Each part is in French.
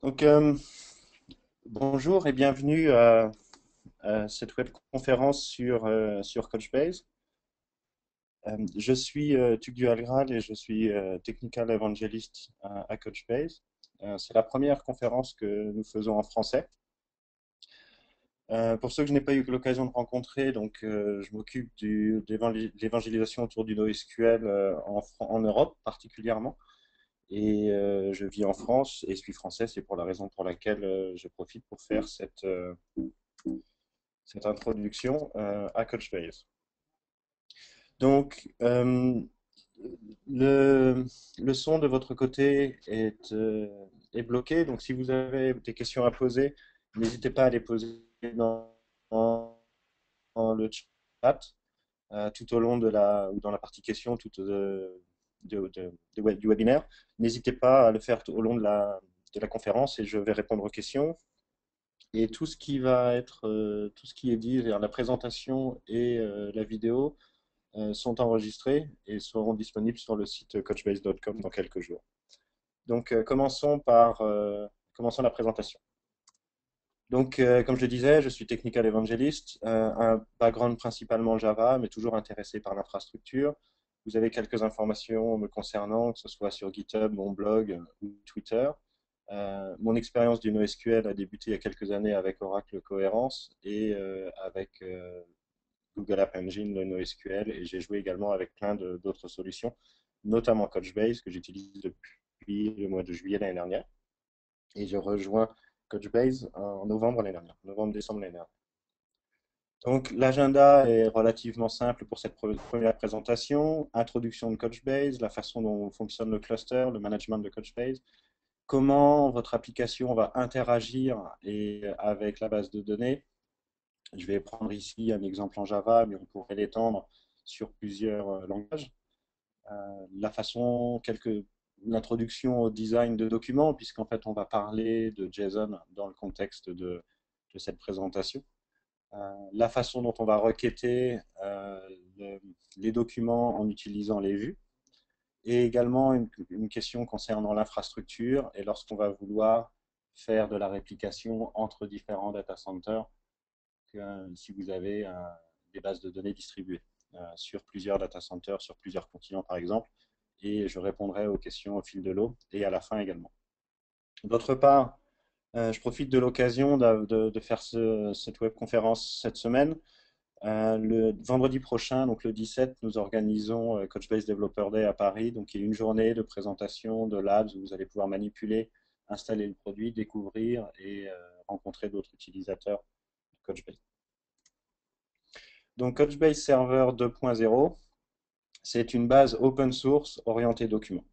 Donc, bonjour et bienvenue à cette webconférence sur Couchbase. Je suis Tugdual Algral et je suis Technical Evangelist à Couchbase. C'est la première conférence que nous faisons en français. Pour ceux que je n'ai pas eu l'occasion de rencontrer, je m'occupe de l'évangélisation autour du NoSQL en Europe particulièrement. Et je vis en France et suis français, c'est pour la raison pour laquelle je profite pour faire cette introduction à Couchbase. Donc, le, le son de votre côté est bloqué, donc si vous avez des questions à poser, n'hésitez pas à les poser dans, dans le chat tout au long ou dans la partie questions du webinaire. N'hésitez pas à le faire au long de la conférence et je vais répondre aux questions. Et tout ce qui va être, tout ce qui est dit, c'est-à-dire la présentation et la vidéo, sont enregistrés et seront disponibles sur le site coachbase.com dans quelques jours. Donc, commençons la présentation. Donc, comme je le disais, je suis Technical Evangelist, un background principalement Java, mais toujours intéressé par l'infrastructure. Vous avez quelques informations me concernant, que ce soit sur GitHub, mon blog ou Twitter. Mon expérience du NoSQL a débuté il y a quelques années avec Oracle Cohérence et avec Google App Engine, le NoSQL, et j'ai joué également avec plein d'autres solutions, notamment Couchbase, que j'utilise depuis le mois de juillet l'année dernière. Et je rejoins Couchbase en novembre l'année dernière, novembre-décembre l'année dernière. Donc l'agenda est relativement simple pour cette première présentation. Introduction de Couchbase, la façon dont fonctionne le cluster, le management de Couchbase, comment votre application va interagir avec la base de données. Je vais prendre ici un exemple en Java, mais on pourrait l'étendre sur plusieurs langages. La façon, l'introduction au design de documents, puisqu'en fait on va parler de JSON dans le contexte de cette présentation. La façon dont on va requêter les documents en utilisant les vues. Et également une question concernant l'infrastructure et lorsqu'on va vouloir faire de la réplication entre différents data centers, si vous avez des bases de données distribuées sur plusieurs data centers, sur plusieurs continents par exemple, et je répondrai aux questions au fil de l'eau et à la fin également. D'autre part, je profite de l'occasion de faire cette webconférence cette semaine. Le vendredi prochain, donc le 17, nous organisons Couchbase Developer Day à Paris. Donc, il y a une journée de présentation de labs où vous allez pouvoir manipuler, installer le produit, découvrir et rencontrer d'autres utilisateurs de Couchbase. Donc, Couchbase Server 2.0, c'est une base open source orientée document.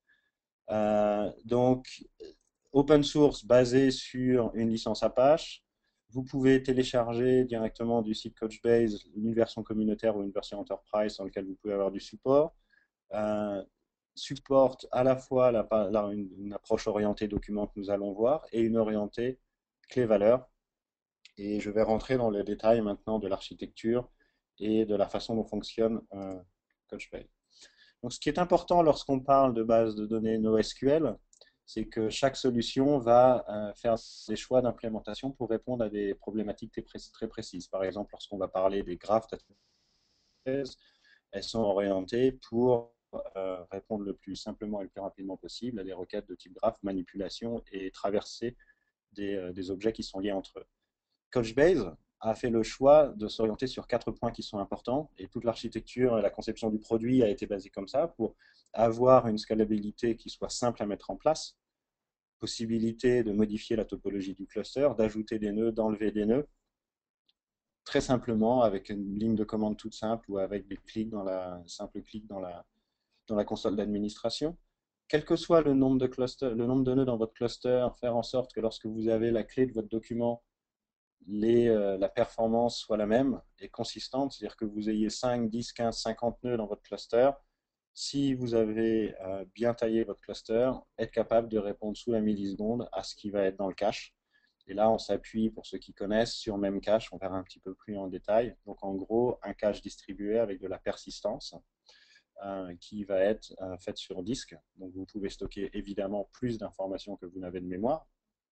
Donc, open source basée sur une licence Apache. Vous pouvez télécharger directement du site Couchbase une version communautaire ou une version enterprise sur laquelle vous pouvez avoir du support. Supporte à la fois une approche orientée document que nous allons voir et une orientée clé-valeur. Et je vais rentrer dans les détails maintenant de l'architecture et de la façon dont fonctionne Couchbase. Donc, ce qui est important lorsqu'on parle de base de données NoSQL, c'est que chaque solution va faire des choix d'implémentation pour répondre à des problématiques très précises. Par exemple, lorsqu'on va parler des graphes databases, elles sont orientées pour répondre le plus simplement et le plus rapidement possible à des requêtes de type graph, manipulation et traverser des objets qui sont liés entre eux. Couchbase a fait le choix de s'orienter sur 4 points qui sont importants et toute l'architecture et la conception du produit a été basée comme ça pour avoir une scalabilité qui soit simple à mettre en place, possibilité de modifier la topologie du cluster, d'ajouter des nœuds, d'enlever des nœuds, très simplement avec une ligne de commande toute simple ou avec des clics simple clic dans la console d'administration. Quel que soit le nombre le nombre de nœuds dans votre cluster, faire en sorte que lorsque vous avez la clé de votre document, la performance soit la même et consistante, c'est-à-dire que vous ayez 5, 10, 15, 50 nœuds dans votre cluster. Si vous avez bien taillé votre cluster, être capable de répondre sous la milliseconde à ce qui va être dans le cache. Et là, on s'appuie, pour ceux qui connaissent, sur Memcache. On verra un petit peu plus en détail. Donc, en gros, un cache distribué avec de la persistance qui va être faite sur disque. Donc, vous pouvez stocker évidemment plus d'informations que vous n'avez de mémoire.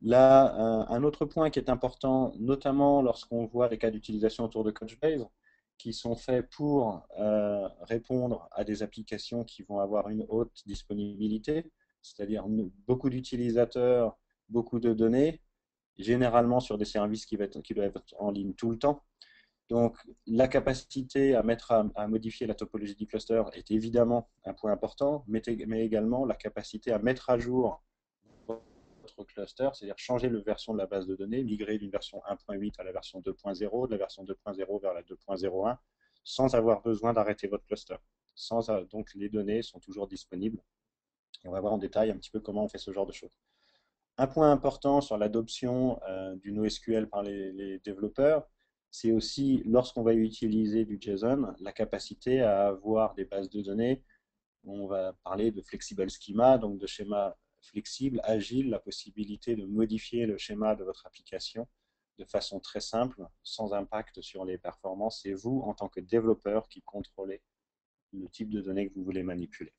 Là, un autre point qui est important, notamment lorsqu'on voit les cas d'utilisation autour de Couchbase, qui sont faits pour répondre à des applications qui vont avoir une haute disponibilité, c'est-à-dire beaucoup d'utilisateurs, beaucoup de données, généralement sur des services qui doivent être en ligne tout le temps. Donc, la capacité à modifier la topologie du cluster est évidemment un point important, mais également la capacité à mettre à jour votre cluster, c'est-à-dire changer la version de la base de données, migrer d'une version 1.8 à la version 2.0, de la version 2.0 vers la 2.01, sans avoir besoin d'arrêter votre cluster. Donc, les données sont toujours disponibles. Et on va voir en détail un petit peu comment on fait ce genre de choses. Un point important sur l'adoption du NoSQL par les développeurs, c'est aussi, lorsqu'on va utiliser du JSON, la capacité à avoir des bases de données. On va parler de flexible schema, donc de schéma flexible, agile, la possibilité de modifier le schéma de votre application de façon très simple, sans impact sur les performances. C'est vous, en tant que développeur, qui contrôlez le type de données que vous voulez manipuler.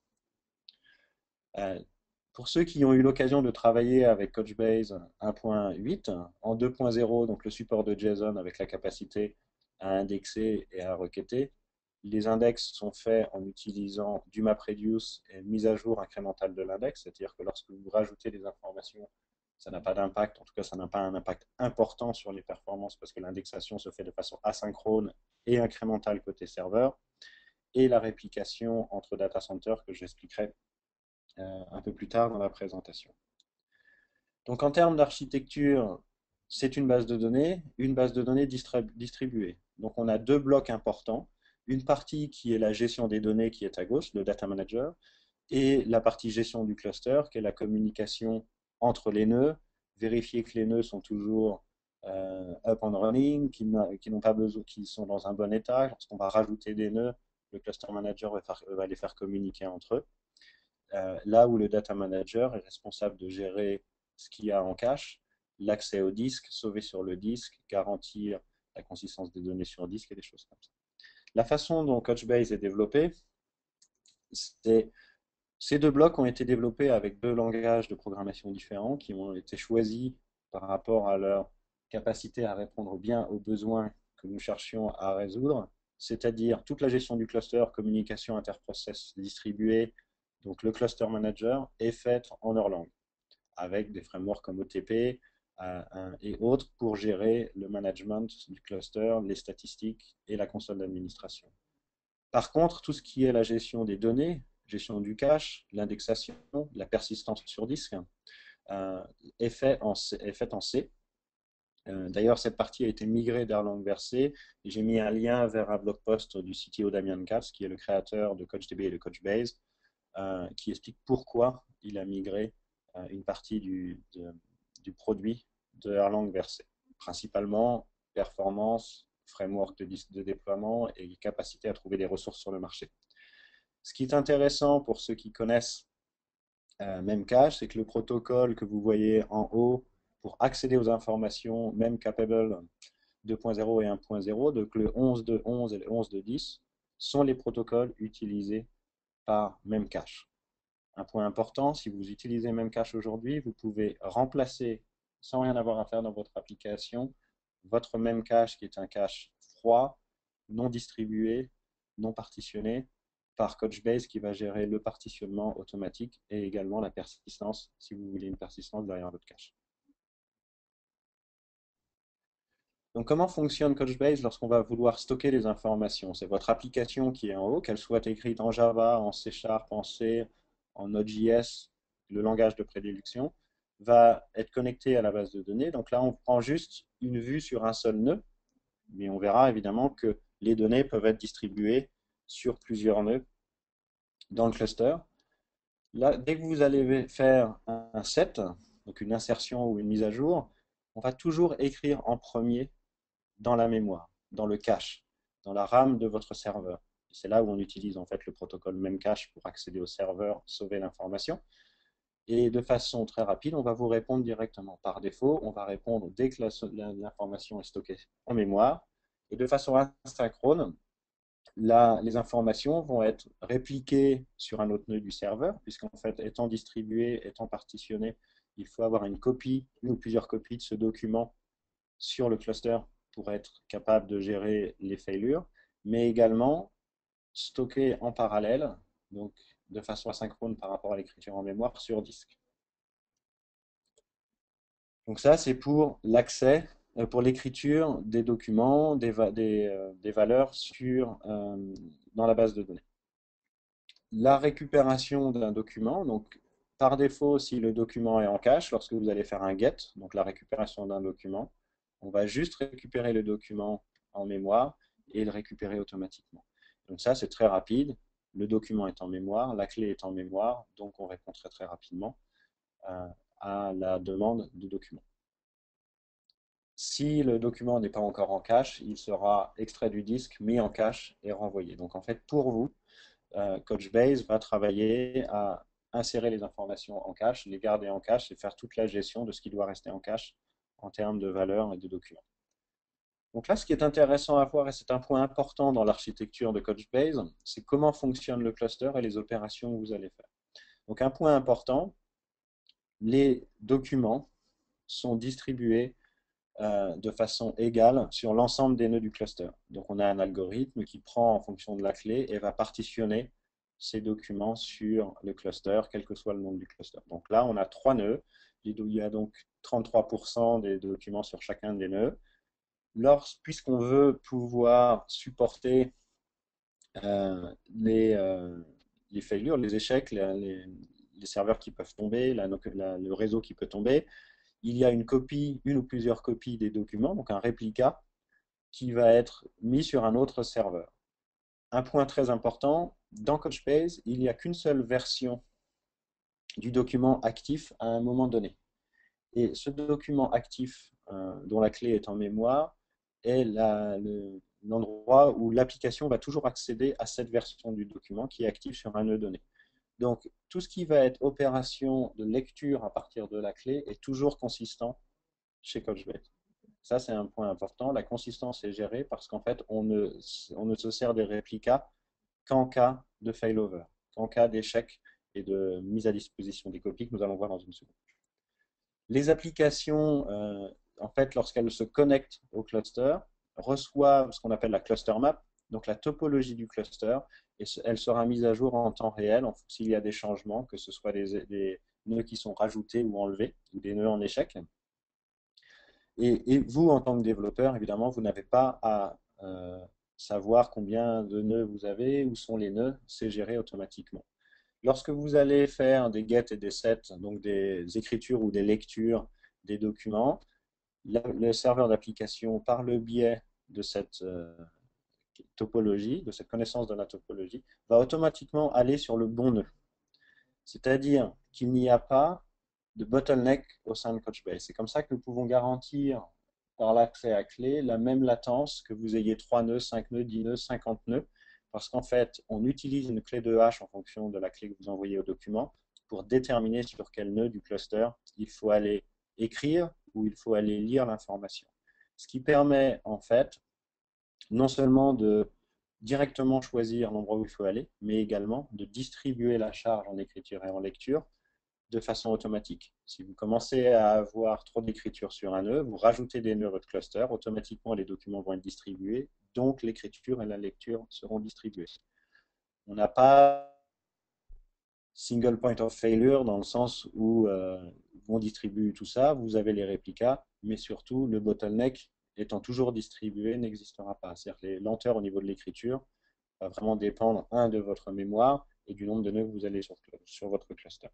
Pour ceux qui ont eu l'occasion de travailler avec Couchbase 1.8, en 2.0, donc le support de JSON avec la capacité à indexer et à requêter, les index sont faits en utilisant du MapReduce et une mise à jour incrémentale de l'index, c'est-à-dire que lorsque vous rajoutez des informations, ça n'a pas d'impact, en tout cas ça n'a pas un impact important sur les performances parce que l'indexation se fait de façon asynchrone et incrémentale côté serveur, et la réplication entre data centers que j'expliquerai un peu plus tard dans la présentation. Donc en termes d'architecture, c'est une base de données distribuée. Donc on a deux blocs importants. Une partie qui est la gestion des données qui est à gauche, le data manager, et la partie gestion du cluster qui est la communication entre les nœuds, vérifier que les nœuds sont toujours up and running, qu'ils n'ont pas besoin, qu'ils sont dans un bon état. Lorsqu'on va rajouter des nœuds, le cluster manager va les faire communiquer entre eux. Là où le data manager est responsable de gérer ce qu'il y a en cache, l'accès au disque, sauver sur le disque, garantir la consistance des données sur disque et des choses comme ça. La façon dont Couchbase est développé, ces deux blocs ont été développés avec deux langages de programmation différents qui ont été choisis par rapport à leur capacité à répondre bien aux besoins que nous cherchions à résoudre, c'est-à-dire toute la gestion du cluster, communication interprocess distribuée, donc le cluster manager, est faite en Erlang, avec des frameworks comme OTP et autres pour gérer le management du cluster, les statistiques et la console d'administration. Par contre, tout ce qui est la gestion des données, gestion du cache, l'indexation, la persistance sur disque, est faite en C. D'ailleurs, cette partie a été migrée d'Erlang vers C. J'ai mis un lien vers un blog post du CTO Damien Katz, qui est le créateur de CouchDB et de Couchbase, qui explique pourquoi il a migré une partie du produit de Erlang vers C. Principalement, performance, framework de déploiement et capacité à trouver des ressources sur le marché. Ce qui est intéressant pour ceux qui connaissent Memcache, c'est que le protocole que vous voyez en haut pour accéder aux informations Memcapable 2.0 et 1.0, donc le 11.2.11 et le 11.2.10, sont les protocoles utilisés par Memcache. Un point important, si vous utilisez Memcache aujourd'hui, vous pouvez remplacer, sans rien avoir à faire dans votre application, votre Memcache qui est un cache froid, non distribué, non partitionné, par Couchbase qui va gérer le partitionnement automatique et également la persistance, si vous voulez une persistance derrière votre cache. Donc, comment fonctionne Couchbase lorsqu'on va vouloir stocker les informations? C'est votre application qui est en haut, qu'elle soit écrite en Java, en C#, en C, en Node.js, le langage de prédilection, va être connectée à la base de données. Donc là, on prend juste une vue sur un seul nœud, mais on verra évidemment que les données peuvent être distribuées sur plusieurs nœuds dans le cluster. Là, dès que vous allez faire un set, donc une insertion ou une mise à jour, on va toujours écrire en premier dans la mémoire, dans le cache, dans la RAM de votre serveur. C'est là où on utilise en fait le protocole Memcache pour accéder au serveur, sauver l'information. Et de façon très rapide, on va vous répondre directement. Par défaut, on va répondre dès que l'information est stockée en mémoire. Et de façon asynchrone, les informations vont être répliquées sur un autre nœud du serveur, puisqu'en fait, étant distribuées, étant partitionnées, il faut avoir une copie, une ou plusieurs copies de ce document sur le cluster pour être capable de gérer les failures, mais également stocker en parallèle, donc de façon asynchrone par rapport à l'écriture en mémoire sur disque. Donc ça, c'est pour l'accès, pour l'écriture des documents, des valeurs dans la base de données. La récupération d'un document, donc par défaut, si le document est en cache, lorsque vous allez faire un get, donc la récupération d'un document, on va juste récupérer le document en mémoire et le récupérer automatiquement. Donc ça, c'est très rapide. Le document est en mémoire, la clé est en mémoire, donc on répond très très rapidement à la demande du document. Si le document n'est pas encore en cache, il sera extrait du disque, mis en cache et renvoyé. Donc en fait, pour vous, Couchbase va travailler à insérer les informations en cache, les garder en cache et faire toute la gestion de ce qui doit rester en cache en termes de valeurs et de documents. Donc là, ce qui est intéressant à voir, et c'est un point important dans l'architecture de Couchbase, c'est comment fonctionne le cluster et les opérations que vous allez faire. Donc un point important, les documents sont distribués de façon égale sur l'ensemble des nœuds du cluster. Donc on a un algorithme qui prend en fonction de la clé et va partitionner ces documents sur le cluster, quel que soit le nom du cluster. Donc là, on a 3 nœuds. Il y a donc 33% des documents sur chacun des nœuds. Puisqu'on veut pouvoir supporter euh, les, euh, les failures, les échecs, les serveurs qui peuvent tomber, le réseau qui peut tomber, il y a une copie, une ou plusieurs copies des documents, donc un réplica, qui va être mis sur un autre serveur. Un point très important, dans Couchbase, il n'y a qu'une seule version du document actif à un moment donné. Et ce document actif, dont la clé est en mémoire, est l'endroit où l'application va toujours accéder à cette version du document qui est active sur un nœud donné. Donc, tout ce qui va être opération de lecture à partir de la clé est toujours consistant chez Couchbase. Ça, c'est un point important. La consistance est gérée parce qu'en fait, on ne se sert des réplicas qu'en cas de failover, qu'en cas d'échec et de mise à disposition des copies que nous allons voir dans une seconde. Les applications, en fait, lorsqu'elles se connectent au cluster, reçoivent ce qu'on appelle la cluster map, donc la topologie du cluster, et elle sera mise à jour en temps réel s'il y a des changements, que ce soit des nœuds qui sont rajoutés ou enlevés, ou des nœuds en échec. Et vous, en tant que développeur, évidemment, vous n'avez pas à savoir combien de nœuds vous avez, où sont les nœuds, c'est géré automatiquement. Lorsque vous allez faire des get et des set, donc des écritures ou des lectures des documents, le serveur d'application, par le biais de cette topologie, de cette connaissance de la topologie, va automatiquement aller sur le bon nœud. C'est-à-dire qu'il n'y a pas de bottleneck au sein de Couchbase. C'est comme ça que nous pouvons garantir par l'accès à clé la même latence que vous ayez 3 nœuds, 5 nœuds, 10 nœuds, 50 nœuds, parce qu'en fait, on utilise une clé de hash en fonction de la clé que vous envoyez au document pour déterminer sur quel nœud du cluster il faut aller écrire ou il faut aller lire l'information. Ce qui permet en fait non seulement de directement choisir l'endroit où il faut aller, mais également de distribuer la charge en écriture et en lecture de façon automatique. Si vous commencez à avoir trop d'écriture sur un nœud, vous rajoutez des nœuds à votre cluster, automatiquement les documents vont être distribués, donc l'écriture et la lecture seront distribuées. On n'a pas single point of failure dans le sens où on distribue tout ça, vous avez les réplicas, mais surtout le bottleneck étant toujours distribué n'existera pas. C'est-à-dire que les lenteurs au niveau de l'écriture va vraiment dépendre, de votre mémoire et du nombre de nœuds que vous avez sur votre cluster.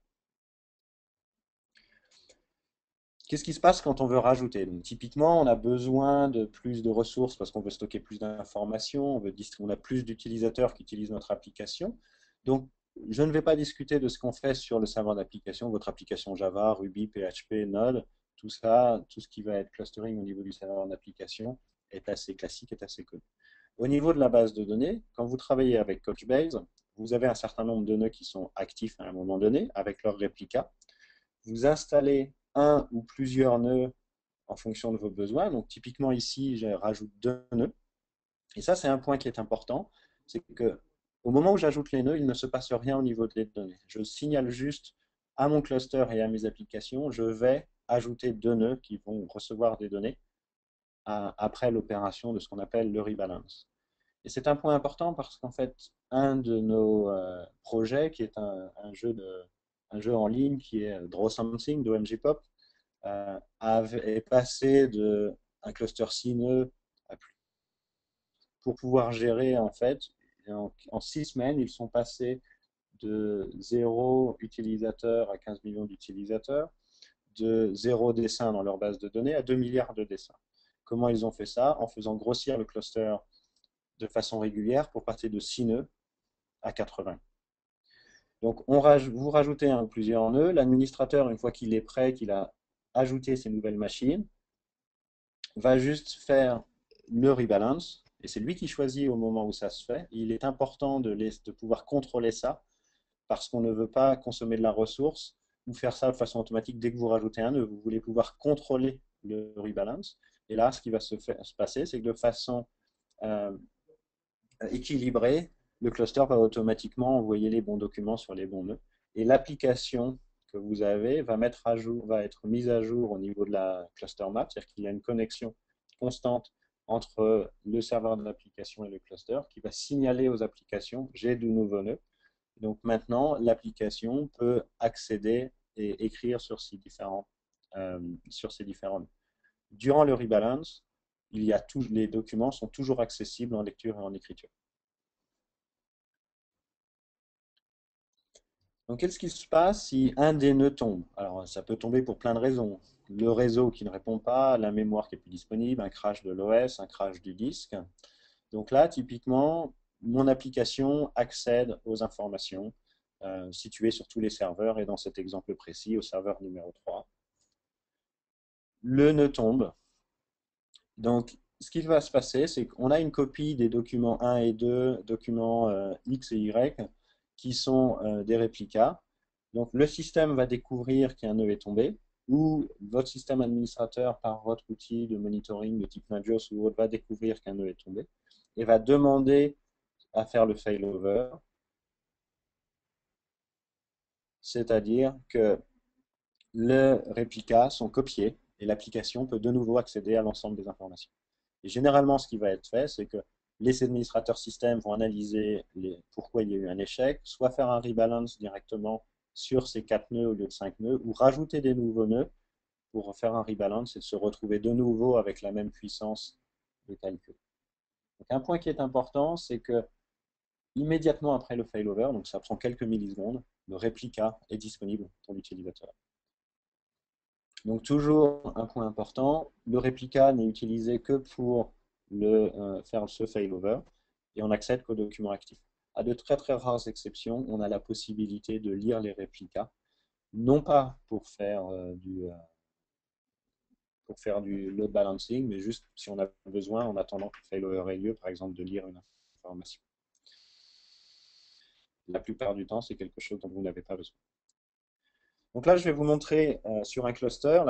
Qu'est-ce qui se passe quand on veut rajouter? Donc, typiquement, on a besoin de plus de ressources parce qu'on veut stocker plus d'informations, on a plus d'utilisateurs qui utilisent notre application. Donc, je ne vais pas discuter de ce qu'on fait sur le serveur d'application, votre application Java, Ruby, PHP, Node, tout ça, tout ce qui va être clustering au niveau du serveur d'application est assez classique, est assez connu. Au niveau de la base de données, quand vous travaillez avec Couchbase, vous avez un certain nombre de nœuds qui sont actifs à un moment donné avec leur réplica. Vous installez un ou plusieurs nœuds en fonction de vos besoins. Donc typiquement ici, je rajoute 2 nœuds. Et ça, c'est un point qui est important, c'est que au moment où j'ajoute les nœuds, il ne se passe rien au niveau des données. Je signale juste à mon cluster et à mes applications, je vais ajouter deux nœuds qui vont recevoir des données après l'opération de ce qu'on appelle le rebalance. Et c'est un point important parce qu'en fait, un de nos projets, qui est un jeu en ligne qui est Draw Something d'OMG Pop, est passé de un cluster 6 nœuds à plus. Pour pouvoir gérer, en fait, en 6 semaines, ils sont passés de 0 utilisateur à 15 millions d'utilisateurs, de 0 dessin dans leur base de données à 2 milliards de dessins. Comment ils ont fait ça? En faisant grossir le cluster de façon régulière pour passer de 6 nœuds à 80. Donc, vous rajoutez un ou plusieurs nœuds. L'administrateur, une fois qu'il est prêt, qu'il a ajouté ces nouvelles machines, va juste faire le rebalance. Et c'est lui qui choisit au moment où ça se fait. Il est important de pouvoir contrôler ça parce qu'on ne veut pas consommer de la ressource ou faire ça de façon automatique dès que vous rajoutez un nœud. Vous voulez pouvoir contrôler le rebalance. Et là, ce qui va se passer, c'est que de façon euh, équilibrée, le cluster va automatiquement envoyer les bons documents sur les bons nœuds. Et l'application que vous avez va être mise à jour au niveau de la cluster map, c'est-à-dire qu'il y a une connexion constante entre le serveur de l'application et le cluster qui va signaler aux applications j'ai de nouveaux nœuds. Donc maintenant, l'application peut accéder et écrire sur ces différents nœuds. Durant le rebalance, les documents sont toujours accessibles en lecture et en écriture. Donc, qu'est-ce qui se passe si un des nœuds tombe? Alors, ça peut tomber pour plein de raisons. Le réseau qui ne répond pas, la mémoire qui est plus disponible, un crash de l'OS, un crash du disque. Donc là, typiquement, mon application accède aux informations situées sur tous les serveurs et dans cet exemple précis, au serveur numéro 3. Le nœud tombe. Donc, ce qui va se passer, c'est qu'on a une copie des documents 1 et 2, documents X et Y, qui sont des réplicas. Donc, le système va découvrir qu'un nœud est tombé, ou votre système administrateur, par votre outil de monitoring de type Nagios ou autre, va découvrir qu'un nœud est tombé, et va demander à faire le failover, c'est-à-dire que les réplicas sont copiés et l'application peut de nouveau accéder à l'ensemble des informations. Et généralement, ce qui va être fait, c'est que les administrateurs système vont analyser pourquoi il y a eu un échec, soit faire un rebalance directement sur ces 4 nœuds au lieu de 5 nœuds, ou rajouter des nouveaux nœuds pour faire un rebalance et se retrouver de nouveau avec la même puissance de calcul. Donc, un point qui est important, c'est que immédiatement après le failover, donc ça prend quelques millisecondes, le réplica est disponible pour l'utilisateur. Donc toujours un point important, le réplica n'est utilisé que pour faire ce failover et on n'accède qu'aux documents actifs. À de très très rares exceptions, on a la possibilité de lire les réplicas, non pas pour faire du load balancing, mais juste si on a besoin en attendant que le failover ait lieu, par exemple de lire une information. La plupart du temps, c'est quelque chose dont vous n'avez pas besoin. Donc là, je vais vous montrer sur un cluster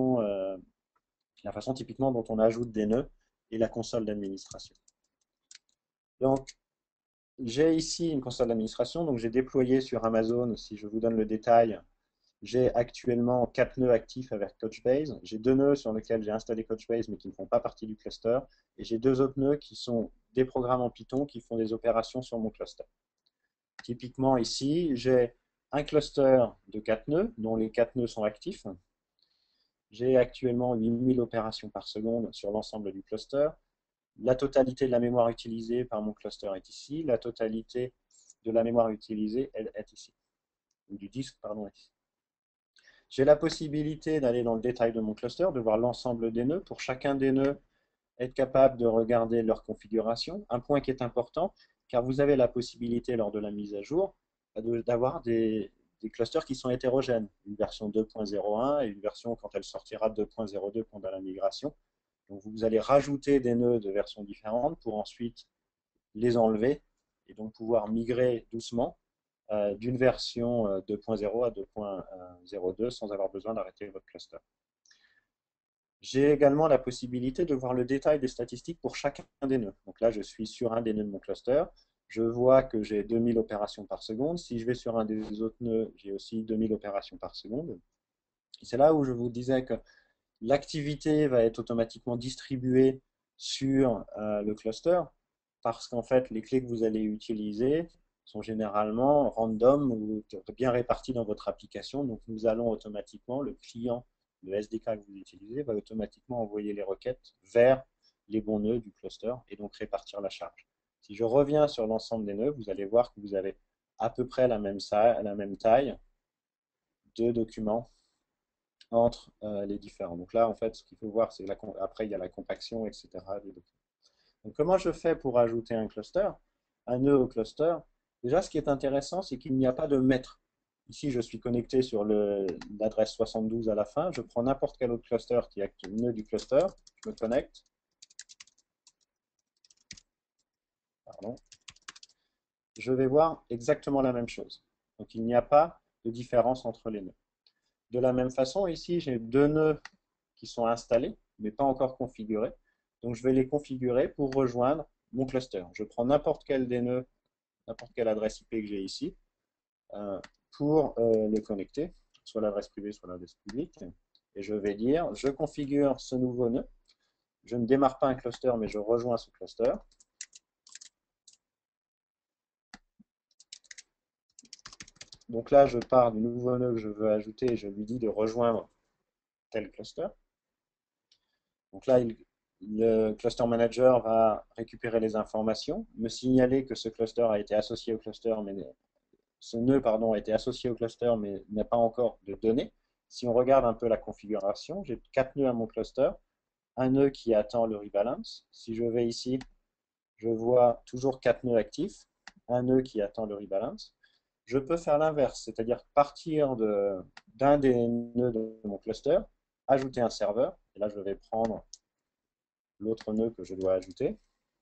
la façon typiquement dont on ajoute des nœuds et la console d'administration. Donc, j'ai ici une console d'administration, donc j'ai déployé sur Amazon, si je vous donne le détail, j'ai actuellement 4 nœuds actifs avec Couchbase, j'ai 2 nœuds sur lesquels j'ai installé Couchbase mais qui ne font pas partie du cluster, et j'ai 2 autres nœuds qui sont des programmes en Python qui font des opérations sur mon cluster. Typiquement ici, j'ai un cluster de 4 nœuds, dont les 4 nœuds sont actifs. J'ai actuellement 8000 opérations par seconde sur l'ensemble du cluster. La totalité de la mémoire utilisée par mon cluster est ici. La totalité de la mémoire utilisée est ici. Ou du disque, pardon, est ici. J'ai la possibilité d'aller dans le détail de mon cluster, de voir l'ensemble des nœuds. Pour chacun des nœuds, être capable de regarder leur configuration. Un point qui est important, car vous avez la possibilité lors de la mise à jour d'avoir des clusters qui sont hétérogènes. Une version 2.01 et une version quand elle sortira 2.02 pendant la migration. Donc vous allez rajouter des nœuds de versions différentes pour ensuite les enlever et donc pouvoir migrer doucement d'une version 2.0 à 2.02 sans avoir besoin d'arrêter votre cluster. J'ai également la possibilité de voir le détail des statistiques pour chacun des nœuds. Donc là, je suis sur un des nœuds de mon cluster. je vois que j'ai 2000 opérations par seconde. Si je vais sur un des autres nœuds, j'ai aussi 2000 opérations par seconde. C'est là où je vous disais que l'activité va être automatiquement distribuée sur le cluster parce qu'en fait, les clés que vous allez utiliser sont généralement random ou bien réparties dans votre application. Donc, nous allons automatiquement, le client, le SDK que vous utilisez, va automatiquement envoyer les requêtes vers les bons nœuds du cluster et donc répartir la charge. Si je reviens sur l'ensemble des nœuds, vous allez voir que vous avez à peu près la même taille de documents entre les différents. Donc là, en fait, ce qu'il faut voir, c'est après, il y a la compaction, etc. des documents. Donc, comment je fais pour ajouter un cluster, un nœud au cluster? Déjà, ce qui est intéressant, c'est qu'il n'y a pas de maître. Ici, je suis connecté sur l'adresse 72 à la fin. Je prends n'importe quel autre cluster qui est le nœud du cluster. Je me connecte. Pardon. Je vais voir exactement la même chose. Donc, il n'y a pas de différence entre les nœuds. De la même façon, ici, j'ai deux nœuds qui sont installés, mais pas encore configurés. Donc, je vais les configurer pour rejoindre mon cluster. Je prends n'importe quel des nœuds, n'importe quelle adresse IP que j'ai ici, pour les connecter, soit l'adresse privée, soit l'adresse publique. Et je vais dire, je configure ce nouveau nœud. Je ne démarre pas un cluster, mais je rejoins ce cluster. Donc là, je pars du nouveau nœud que je veux ajouter et je lui dis de rejoindre tel cluster. Donc là, le cluster manager va récupérer les informations, me signaler que ce cluster a été associé au cluster, mais ce nœud pardon, a été associé au cluster, mais n'a pas encore de données. Si on regarde un peu la configuration, j'ai 4 nœuds à mon cluster, un nœud qui attend le rebalance. Si je vais ici, je vois toujours 4 nœuds actifs, un nœud qui attend le rebalance. Je peux faire l'inverse, c'est-à-dire partir d'un des nœuds de mon cluster, ajouter un serveur, et là je vais prendre l'autre nœud que je dois ajouter.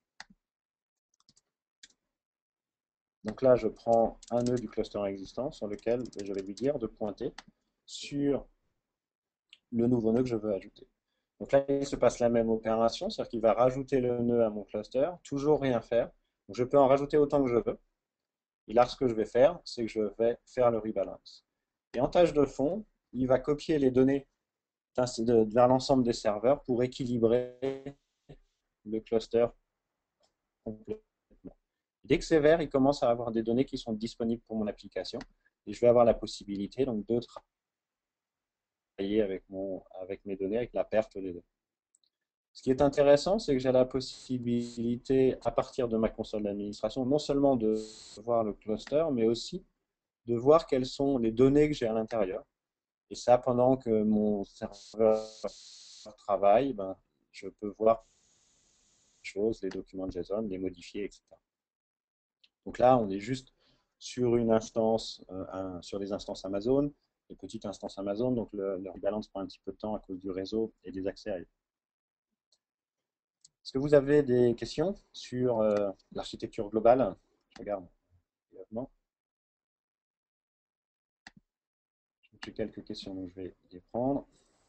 Donc là, je prends un nœud du cluster existant sur lequel je vais lui dire de pointer sur le nouveau nœud que je veux ajouter. Donc là, il se passe la même opération, c'est-à-dire qu'il va rajouter le nœud à mon cluster, toujours rien faire. Donc je peux en rajouter autant que je veux. Et là, ce que je vais faire, c'est que je vais faire le rebalance. Et en tâche de fond, il va copier les données vers l'ensemble des serveurs pour équilibrer le cluster complètement. Dès que c'est vert, il commence à avoir des données qui sont disponibles pour mon application. Et je vais avoir la possibilité donc, de travailler avec mes données, avec la perte des données. Ce qui est intéressant, c'est que j'ai la possibilité, à partir de ma console d'administration, non seulement de voir le cluster, mais aussi de voir quelles sont les données que j'ai à l'intérieur. Et ça, pendant que mon serveur travaille, ben, je peux voir les choses, les documents de JSON, les modifier, etc. Donc là, on est juste sur une instance, sur des instances Amazon, des petites instances Amazon, donc le rebalance prend un petit peu de temps à cause du réseau et des accès ailleurs. Est-ce que vous avez des questions sur l'architecture globale? Je regarde. J'ai quelques questions, donc je vais les prendre.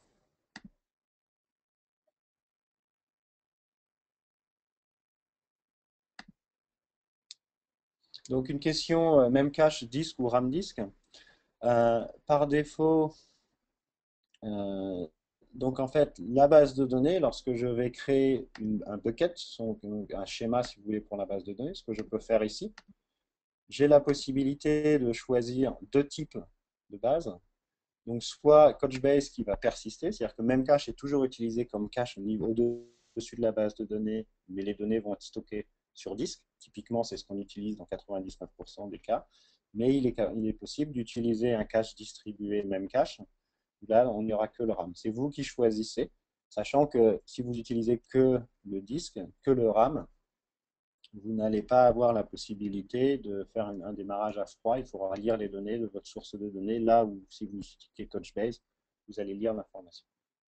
Donc une question, même cache disque ou RAM disque. Par défaut, euh, donc en fait, la base de données, lorsque je vais créer un bucket, un schéma si vous voulez pour la base de données, ce que je peux faire ici, j'ai la possibilité de choisir deux types de bases. Donc soit Couchbase qui va persister, c'est-à-dire que Memcache est toujours utilisé comme cache au-dessus de la base de données, mais les données vont être stockées sur disque. Typiquement, c'est ce qu'on utilise dans 99% des cas. Mais il est possible d'utiliser un cache distribué Memcache. Là, on n'y aura que le RAM. C'est vous qui choisissez, sachant que si vous utilisez que le disque, que le RAM, vous n'allez pas avoir la possibilité de faire un démarrage à froid. Il faudra lire les données de votre source de données, là où si vous utilisez Couchbase, vous allez lire l'information.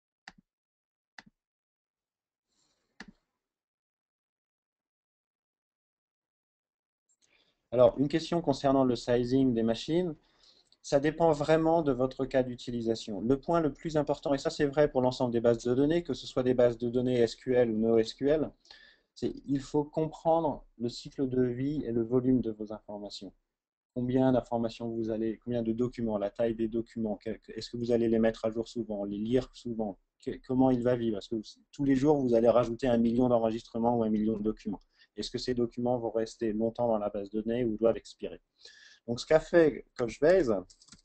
Alors, une question concernant le sizing des machines, ça dépend vraiment de votre cas d'utilisation. Le point le plus important, et ça c'est vrai pour l'ensemble des bases de données, que ce soit des bases de données SQL ou NoSQL, Il faut comprendre le cycle de vie et le volume de vos informations. Combien d'informations vous allez, combien de documents, la taille des documents, est-ce que vous allez les mettre à jour souvent, les lire souvent, comment il va vivre, parce que tous les jours, vous allez rajouter 1 million d'enregistrements ou 1 million de documents. Est-ce que ces documents vont rester longtemps dans la base de données ou doivent expirer? Donc, ce qu'a fait Couchbase,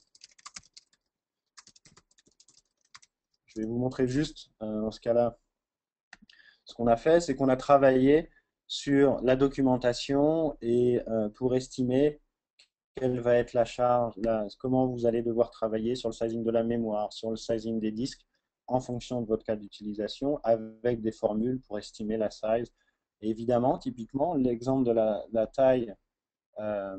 je vais vous montrer juste dans ce cas-là, ce qu'on a fait, c'est qu'on a travaillé sur la documentation et pour estimer quelle va être la charge, comment vous allez devoir travailler sur le sizing de la mémoire, sur le sizing des disques, en fonction de votre cas d'utilisation, avec des formules pour estimer la size. Et évidemment, typiquement, l'exemple de la taille, euh,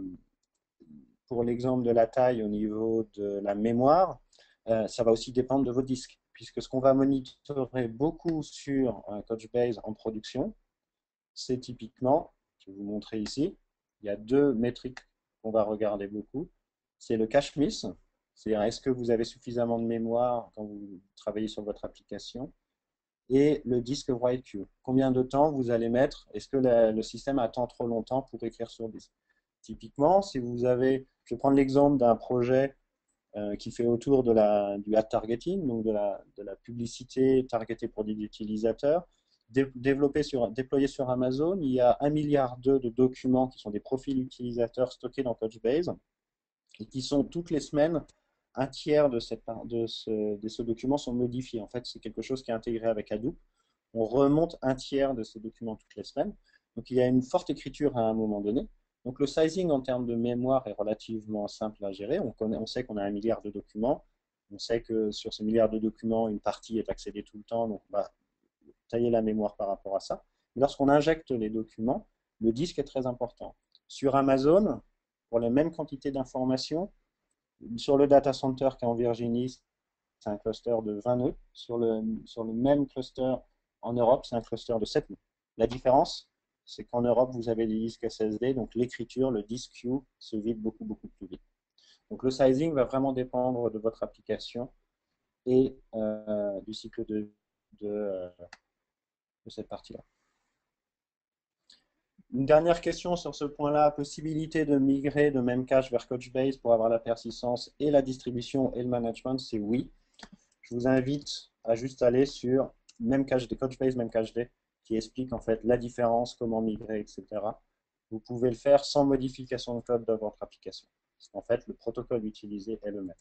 pour l'exemple de la taille au niveau de la mémoire, ça va aussi dépendre de vos disques, puisque ce qu'on va monitorer beaucoup sur Couchbase en production, c'est typiquement, je vais vous montrer ici, il y a deux métriques qu'on va regarder beaucoup. C'est le cache miss, c'est-à-dire est-ce que vous avez suffisamment de mémoire quand vous travaillez sur votre application, et le disque write queue. Combien de temps vous allez mettre, est-ce que le système attend trop longtemps pour écrire sur disque? Typiquement, si vous avez, je vais prendre l'exemple d'un projet qui fait autour du ad targeting, donc de la publicité targetée pour des utilisateurs, déployé sur Amazon. Il y a 1,2 milliard de documents qui sont des profils utilisateurs stockés dans Couchbase et qui sont toutes les semaines, un tiers de ce document sont modifiés. En fait, c'est quelque chose qui est intégré avec Hadoop. On remonte un tiers de ces documents toutes les semaines. Donc il y a une forte écriture à un moment donné. Donc le sizing en termes de mémoire est relativement simple à gérer. On sait qu'on a 1 milliard de documents. On sait que sur ces milliards de documents, une partie est accédée tout le temps. Donc on va tailler la mémoire par rapport à ça. Mais lorsqu'on injecte les documents, le disque est très important. Sur Amazon, pour les mêmes quantités d'informations, sur le data center qui est en Virginie, c'est un cluster de 20 nœuds. Sur le même cluster en Europe, c'est un cluster de 7 nœuds. La différence, c'est qu'en Europe, vous avez des disques SSD, donc l'écriture, le disque queue se vide beaucoup, beaucoup plus vite. Donc le sizing va vraiment dépendre de votre application et du cycle de cette partie-là. Une dernière question sur ce point-là, possibilité de migrer de Memcache vers Couchbase pour avoir la persistance et la distribution et le management, c'est oui. Je vous invite à juste aller sur Memcached, Couchbase Memcached, qui explique en fait la différence, comment migrer, etc. Vous pouvez le faire sans modification de code dans votre application. Parce qu'en fait, le protocole utilisé est le même.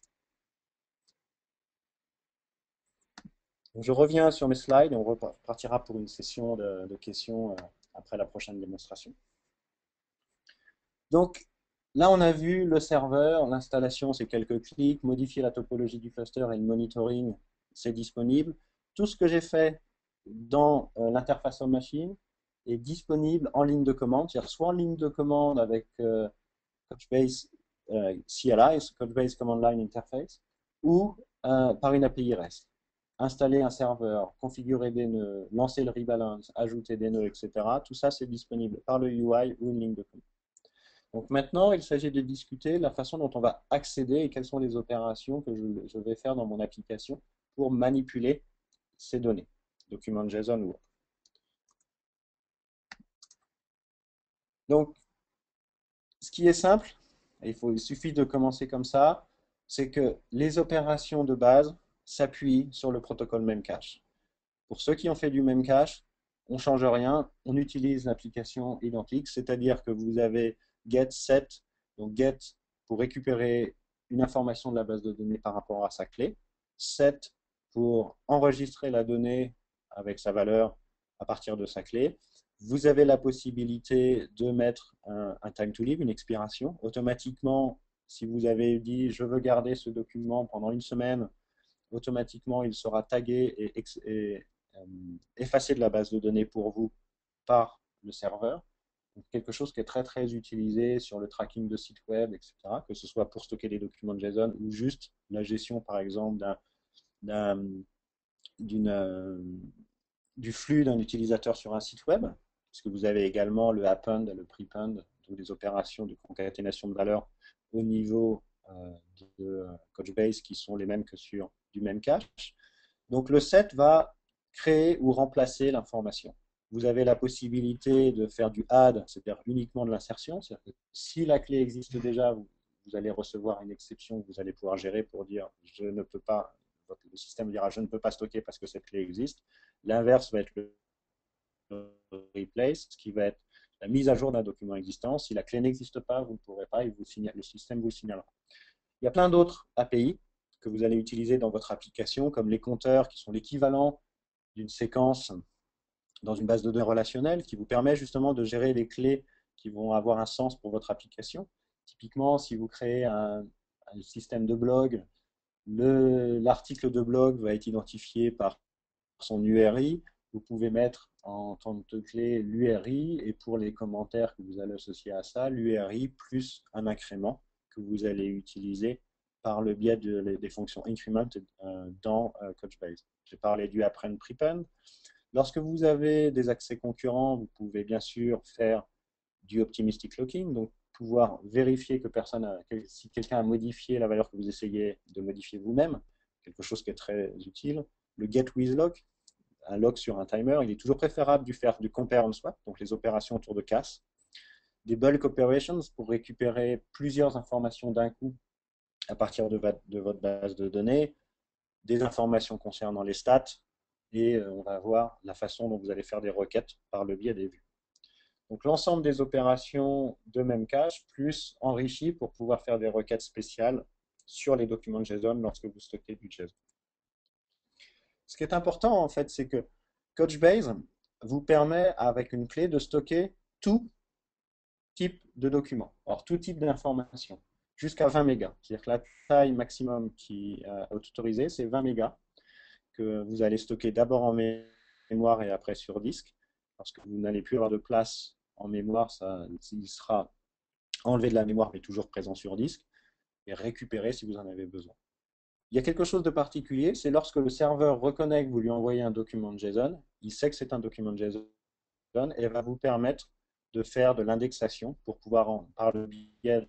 Donc, je reviens sur mes slides et on repartira pour une session de questions après la prochaine démonstration. Donc, là, on a vu le serveur, l'installation, c'est quelques clics, modifier la topologie du cluster et le monitoring, c'est disponible. Tout ce que j'ai fait dans l'interface home machine est disponible en ligne de commande, c'est-à-dire soit en ligne de commande avec Couchbase CLI, Couchbase Command Line Interface, ou par une API REST. Installer un serveur, configurer des nœuds, lancer le rebalance, ajouter des nœuds, etc. Tout ça, c'est disponible par le UI ou une ligne de commande. Donc maintenant, il s'agit de discuter la façon dont on va accéder et quelles sont les opérations que je vais faire dans mon application pour manipuler ces données, documents JSON ou autre. Donc, ce qui est simple, il suffit de commencer comme ça, c'est que les opérations de base s'appuient sur le protocole Memcache. Pour ceux qui ont fait du Memcache, on ne change rien, on utilise l'application identique, c'est-à-dire que vous avez get, set, donc get pour récupérer une information de la base de données par rapport à sa clé, set pour enregistrer la donnée avec sa valeur à partir de sa clé. Vous avez la possibilité de mettre un time to live, une expiration. Automatiquement, si vous avez dit je veux garder ce document pendant une semaine, automatiquement il sera tagué et effacé de la base de données pour vous par le serveur. Donc, quelque chose qui est très très utilisé sur le tracking de sites web, etc., que ce soit pour stocker des documents de JSON ou juste la gestion, par exemple, du flux d'un utilisateur sur un site web, puisque vous avez également le append et le prepend, donc des opérations de concaténation de valeurs au niveau de Couchbase qui sont les mêmes que sur du Memcache. Donc le set va créer ou remplacer l'information. Vous avez la possibilité de faire du add, c'est-à-dire uniquement de l'insertion. C'est-à-dire que si la clé existe déjà, vous allez recevoir une exception que vous allez pouvoir gérer pour dire je ne peux pas, le système dira je ne peux pas stocker parce que cette clé existe. L'inverse va être le replace, ce qui va être la mise à jour d'un document existant. Si la clé n'existe pas, vous ne pourrez pas et le système vous le signalera. Il y a plein d'autres API que vous allez utiliser dans votre application, comme les compteurs qui sont l'équivalent d'une séquence dans une base de données relationnelle qui vous permet justement de gérer les clés qui vont avoir un sens pour votre application. Typiquement, si vous créez un système de blog, l'article de blog va être identifié par son URI. Vous pouvez mettre en tant que clé l'URI et pour les commentaires que vous allez associer à ça, l'URI plus un incrément que vous allez utiliser par le biais des fonctions increment dans Couchbase. J'ai parlé du append prepend. Lorsque vous avez des accès concurrents, vous pouvez bien sûr faire du optimistic locking, donc pouvoir vérifier que si quelqu'un a modifié la valeur que vous essayez de modifier vous-même, quelque chose qui est très utile. Le get with lock, un lock sur un timer, il est toujours préférable de faire du compare and swap, donc les opérations autour de casse. Des bulk operations pour récupérer plusieurs informations d'un coup à partir de votre base de données, des informations concernant les stats, et on va voir la façon dont vous allez faire des requêtes par le biais des vues. Donc l'ensemble des opérations de Memcache, plus enrichi pour pouvoir faire des requêtes spéciales sur les documents de JSON lorsque vous stockez du JSON. Ce qui est important en fait, c'est que Couchbase vous permet avec une clé de stocker tout type de documents, alors tout type d'informations, jusqu'à 20 mégas. C'est-à-dire que la taille maximum qui est autorisée, c'est 20 mégas que vous allez stocker d'abord en mémoire et après sur disque. Parce que vous n'allez plus avoir de place en mémoire, il sera enlevé de la mémoire mais toujours présent sur disque et récupéré si vous en avez besoin. Il y a quelque chose de particulier, c'est lorsque le serveur reconnaît que vous lui envoyez un document de JSON, il sait que c'est un document de JSON et va vous permettre de faire de l'indexation pour pouvoir, par le biais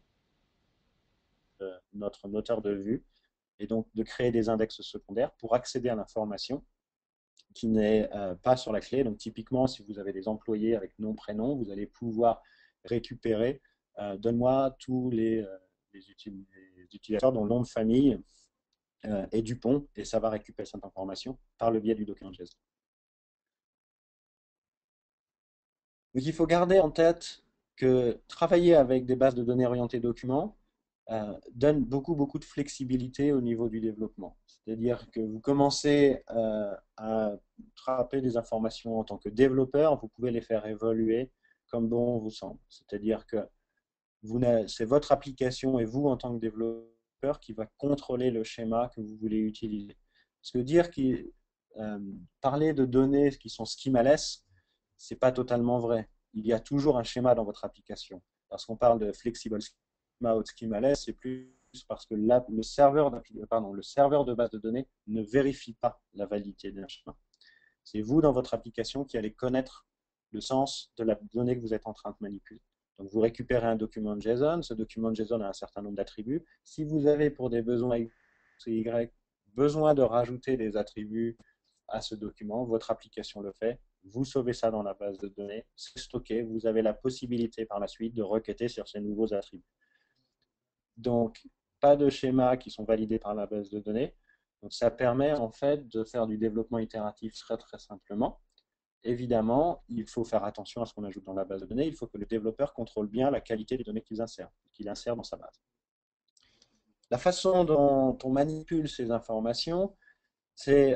de notre moteur de vue, et donc de créer des index secondaires pour accéder à l'information qui n'est pas sur la clé. Donc typiquement, si vous avez des employés avec nom, prénom, vous allez pouvoir récupérer, donne-moi tous les utilisateurs dont le nom de famille est Dupont, et ça va récupérer cette information par le biais du document JSON. Donc il faut garder en tête que travailler avec des bases de données orientées documents donne beaucoup de flexibilité au niveau du développement. C'est-à-dire que vous commencez à trapper des informations en tant que développeur, vous pouvez les faire évoluer comme bon vous semble. C'est-à-dire que c'est votre application et vous en tant que développeur qui va contrôler le schéma que vous voulez utiliser. Parce que parler de données qui sont schemaless, c'est pas totalement vrai. Il y a toujours un schéma dans votre application. Parce qu'on parle de flexible schema ou de schemaless, c'est plus parce que le serveur de base de données ne vérifie pas la validité d'un schéma. C'est vous dans votre application qui allez connaître le sens de la donnée que vous êtes en train de manipuler. Donc vous récupérez un document de JSON, ce document de JSON a un certain nombre d'attributs. Si vous avez pour des besoins X ou Y besoin de rajouter des attributs à ce document, votre application le fait, vous sauvez ça dans la base de données, c'est stocké, vous avez la possibilité par la suite de requêter sur ces nouveaux attributs. Donc, pas de schémas qui sont validés par la base de données. Donc, ça permet en fait de faire du développement itératif très simplement. Évidemment, il faut faire attention à ce qu'on ajoute dans la base de données. Il faut que le développeur contrôle bien la qualité des données qu'il insère dans sa base. La façon dont on manipule ces informations, c'est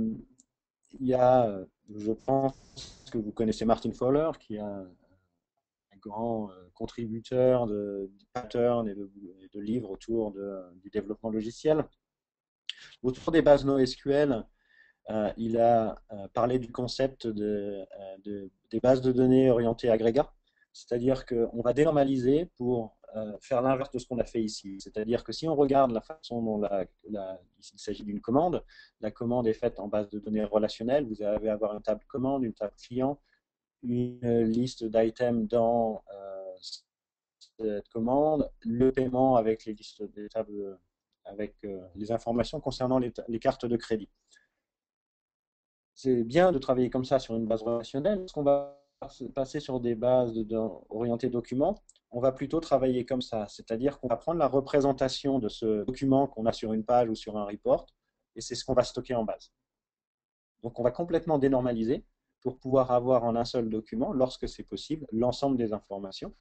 il y a, je pense que vous connaissez Martin Fowler, qui est un grand contributeur de patterns et de livres autour du développement logiciel. Autour des bases NoSQL, il a parlé du concept des bases de données orientées agrégat, c'est-à-dire qu'on va dénormaliser pour faire l'inverse de ce qu'on a fait ici. C'est-à-dire que si on regarde la façon dont il s'agit d'une commande, la commande est faite en base de données relationnelles, vous allez avoir une table commande, une table client, une liste d'items dans cette commande, le paiement avec les listes des tables, avec les informations concernant les cartes de crédit. c'est bien de travailler comme ça sur une base relationnelle. Lorsqu'on va passer sur des bases orientées documents, on va plutôt travailler comme ça. C'est-à-dire qu'on va prendre la représentation de ce document qu'on a sur une page ou sur un report, et c'est ce qu'on va stocker en base. Donc on va complètement dénormaliser pour pouvoir avoir en un seul document, lorsque c'est possible, l'ensemble des informations.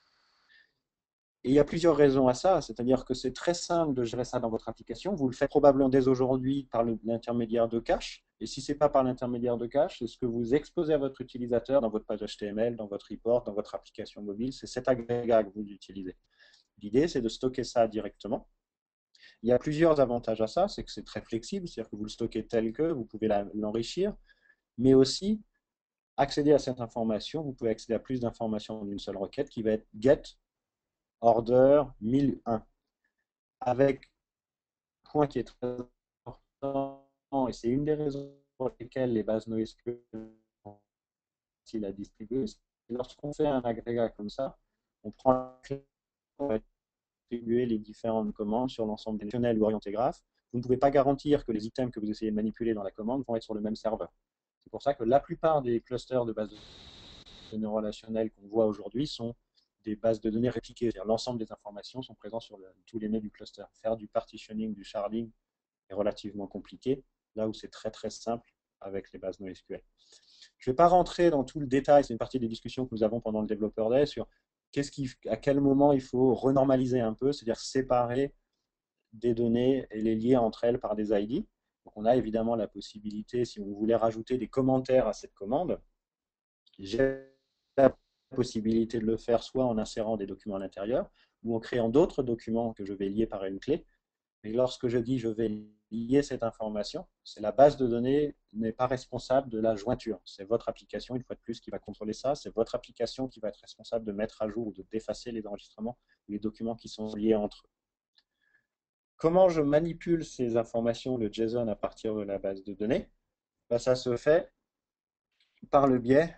Et il y a plusieurs raisons à ça, c'est-à-dire que c'est très simple de gérer ça dans votre application. Vous le faites probablement dès aujourd'hui par l'intermédiaire de cache. Et si ce n'est pas par l'intermédiaire de cache, c'est ce que vous exposez à votre utilisateur dans votre page HTML, dans votre report, dans votre application mobile. C'est cet agrégat que vous utilisez. L'idée, c'est de stocker ça directement. Il y a plusieurs avantages à ça, c'est que c'est très flexible, c'est-à-dire que vous le stockez tel que, vous pouvez l'enrichir, mais aussi accéder à cette information, vous pouvez accéder à plus d'informations d'une seule requête qui va être get order 1001 avec un point qui est très important et c'est une des raisons pour lesquelles les bases NoSQL sont faciles à distribuer. Lorsqu'on fait un agrégat comme ça, on prend la clé pour distribuer les différentes commandes sur l'ensemble des fonctionnels ou orientés graphes. Vous ne pouvez pas garantir que les items que vous essayez de manipuler dans la commande vont être sur le même serveur. C'est pour ça que la plupart des clusters de bases de données relationnelles qu'on voit aujourd'hui sont des bases de données répliquées, c'est-à-dire l'ensemble des informations sont présentes sur tous les nœuds du cluster. Faire du partitioning, du sharding est relativement compliqué, là où c'est très très simple avec les bases NoSQL. Je ne vais pas rentrer dans tout le détail, c'est une partie des discussions que nous avons pendant le Developer Day sur à quel moment il faut renormaliser un peu, c'est-à-dire séparer des données et les lier entre elles par des ID. Donc on a évidemment la possibilité, si vous voulez rajouter des commentaires à cette commande, j'ai la possibilité de le faire soit en insérant des documents à l'intérieur ou en créant d'autres documents que je vais lier par une clé. Et lorsque je dis je vais lier cette information, c'est la base de données n'est pas responsable de la jointure. C'est votre application, une fois de plus, qui va contrôler ça. C'est votre application qui va être responsable de mettre à jour ou de d'effacer les enregistrements ou les documents qui sont liés entre eux. Comment je manipule ces informations, le JSON, à partir de la base de données? Ça se fait par le biais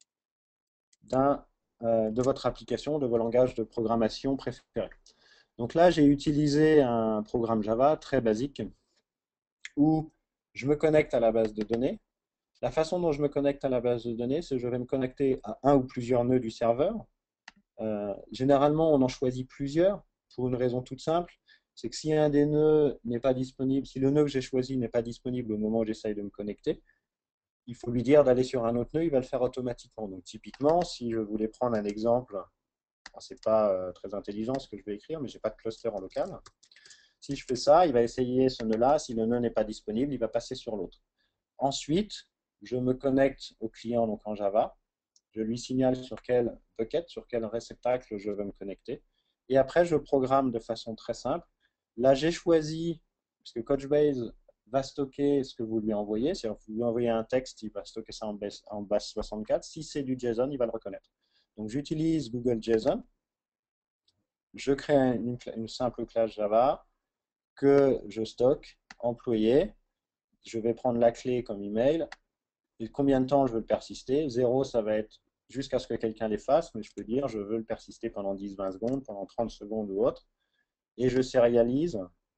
de votre application, de vos langages de programmation préférés. Donc là, j'ai utilisé un programme Java très basique où je me connecte à la base de données. La façon dont je me connecte à la base de données, c'est que je vais me connecter à un ou plusieurs nœuds du serveur. Généralement, on en choisit plusieurs pour une raison toute simple, c'est que si un des nœuds n'est pas disponible, si le nœud que j'ai choisi n'est pas disponible au moment où j'essaye de me connecter, il faut lui dire d'aller sur un autre nœud, il va le faire automatiquement. Donc typiquement, si je voulais prendre un exemple, c'est pas très intelligent ce que je vais écrire, mais j'ai pas de cluster en local. Si je fais ça, il va essayer ce nœud-là. Si le nœud n'est pas disponible, il va passer sur l'autre. Ensuite, je me connecte au client donc en Java. Je lui signale sur quel bucket, sur quel réceptacle je veux me connecter. Et après, je programme de façon très simple. Là, j'ai choisi, parce que Couchbase va stocker ce que vous lui envoyez. C'est-à-dire que vous lui envoyez un texte, il va stocker ça en base 64. Si c'est du JSON, il va le reconnaître. Donc, j'utilise Google JSON. Je crée une simple classe Java que je stocke, employé. Je vais prendre la clé comme email. Et combien de temps je veux le persister? 0, ça va être jusqu'à ce que quelqu'un l'efface, mais je peux dire je veux le persister pendant 10-20 secondes, pendant 30 secondes ou autre. Et je sérialise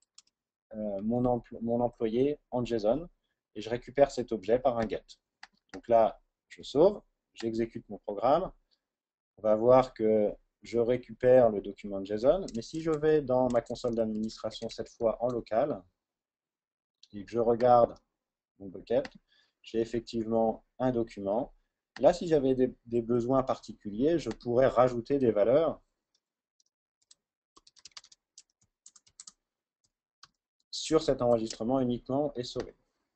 mon employé en JSON et je récupère cet objet par un get. Donc là, je sauve, j'exécute mon programme. On va voir que je récupère le document de JSON, mais si je vais dans ma console d'administration cette fois en local et que je regarde mon bucket, j'ai effectivement un document. Là, si j'avais des besoins particuliers, je pourrais rajouter des valeurs sur cet enregistrement uniquement et sauver.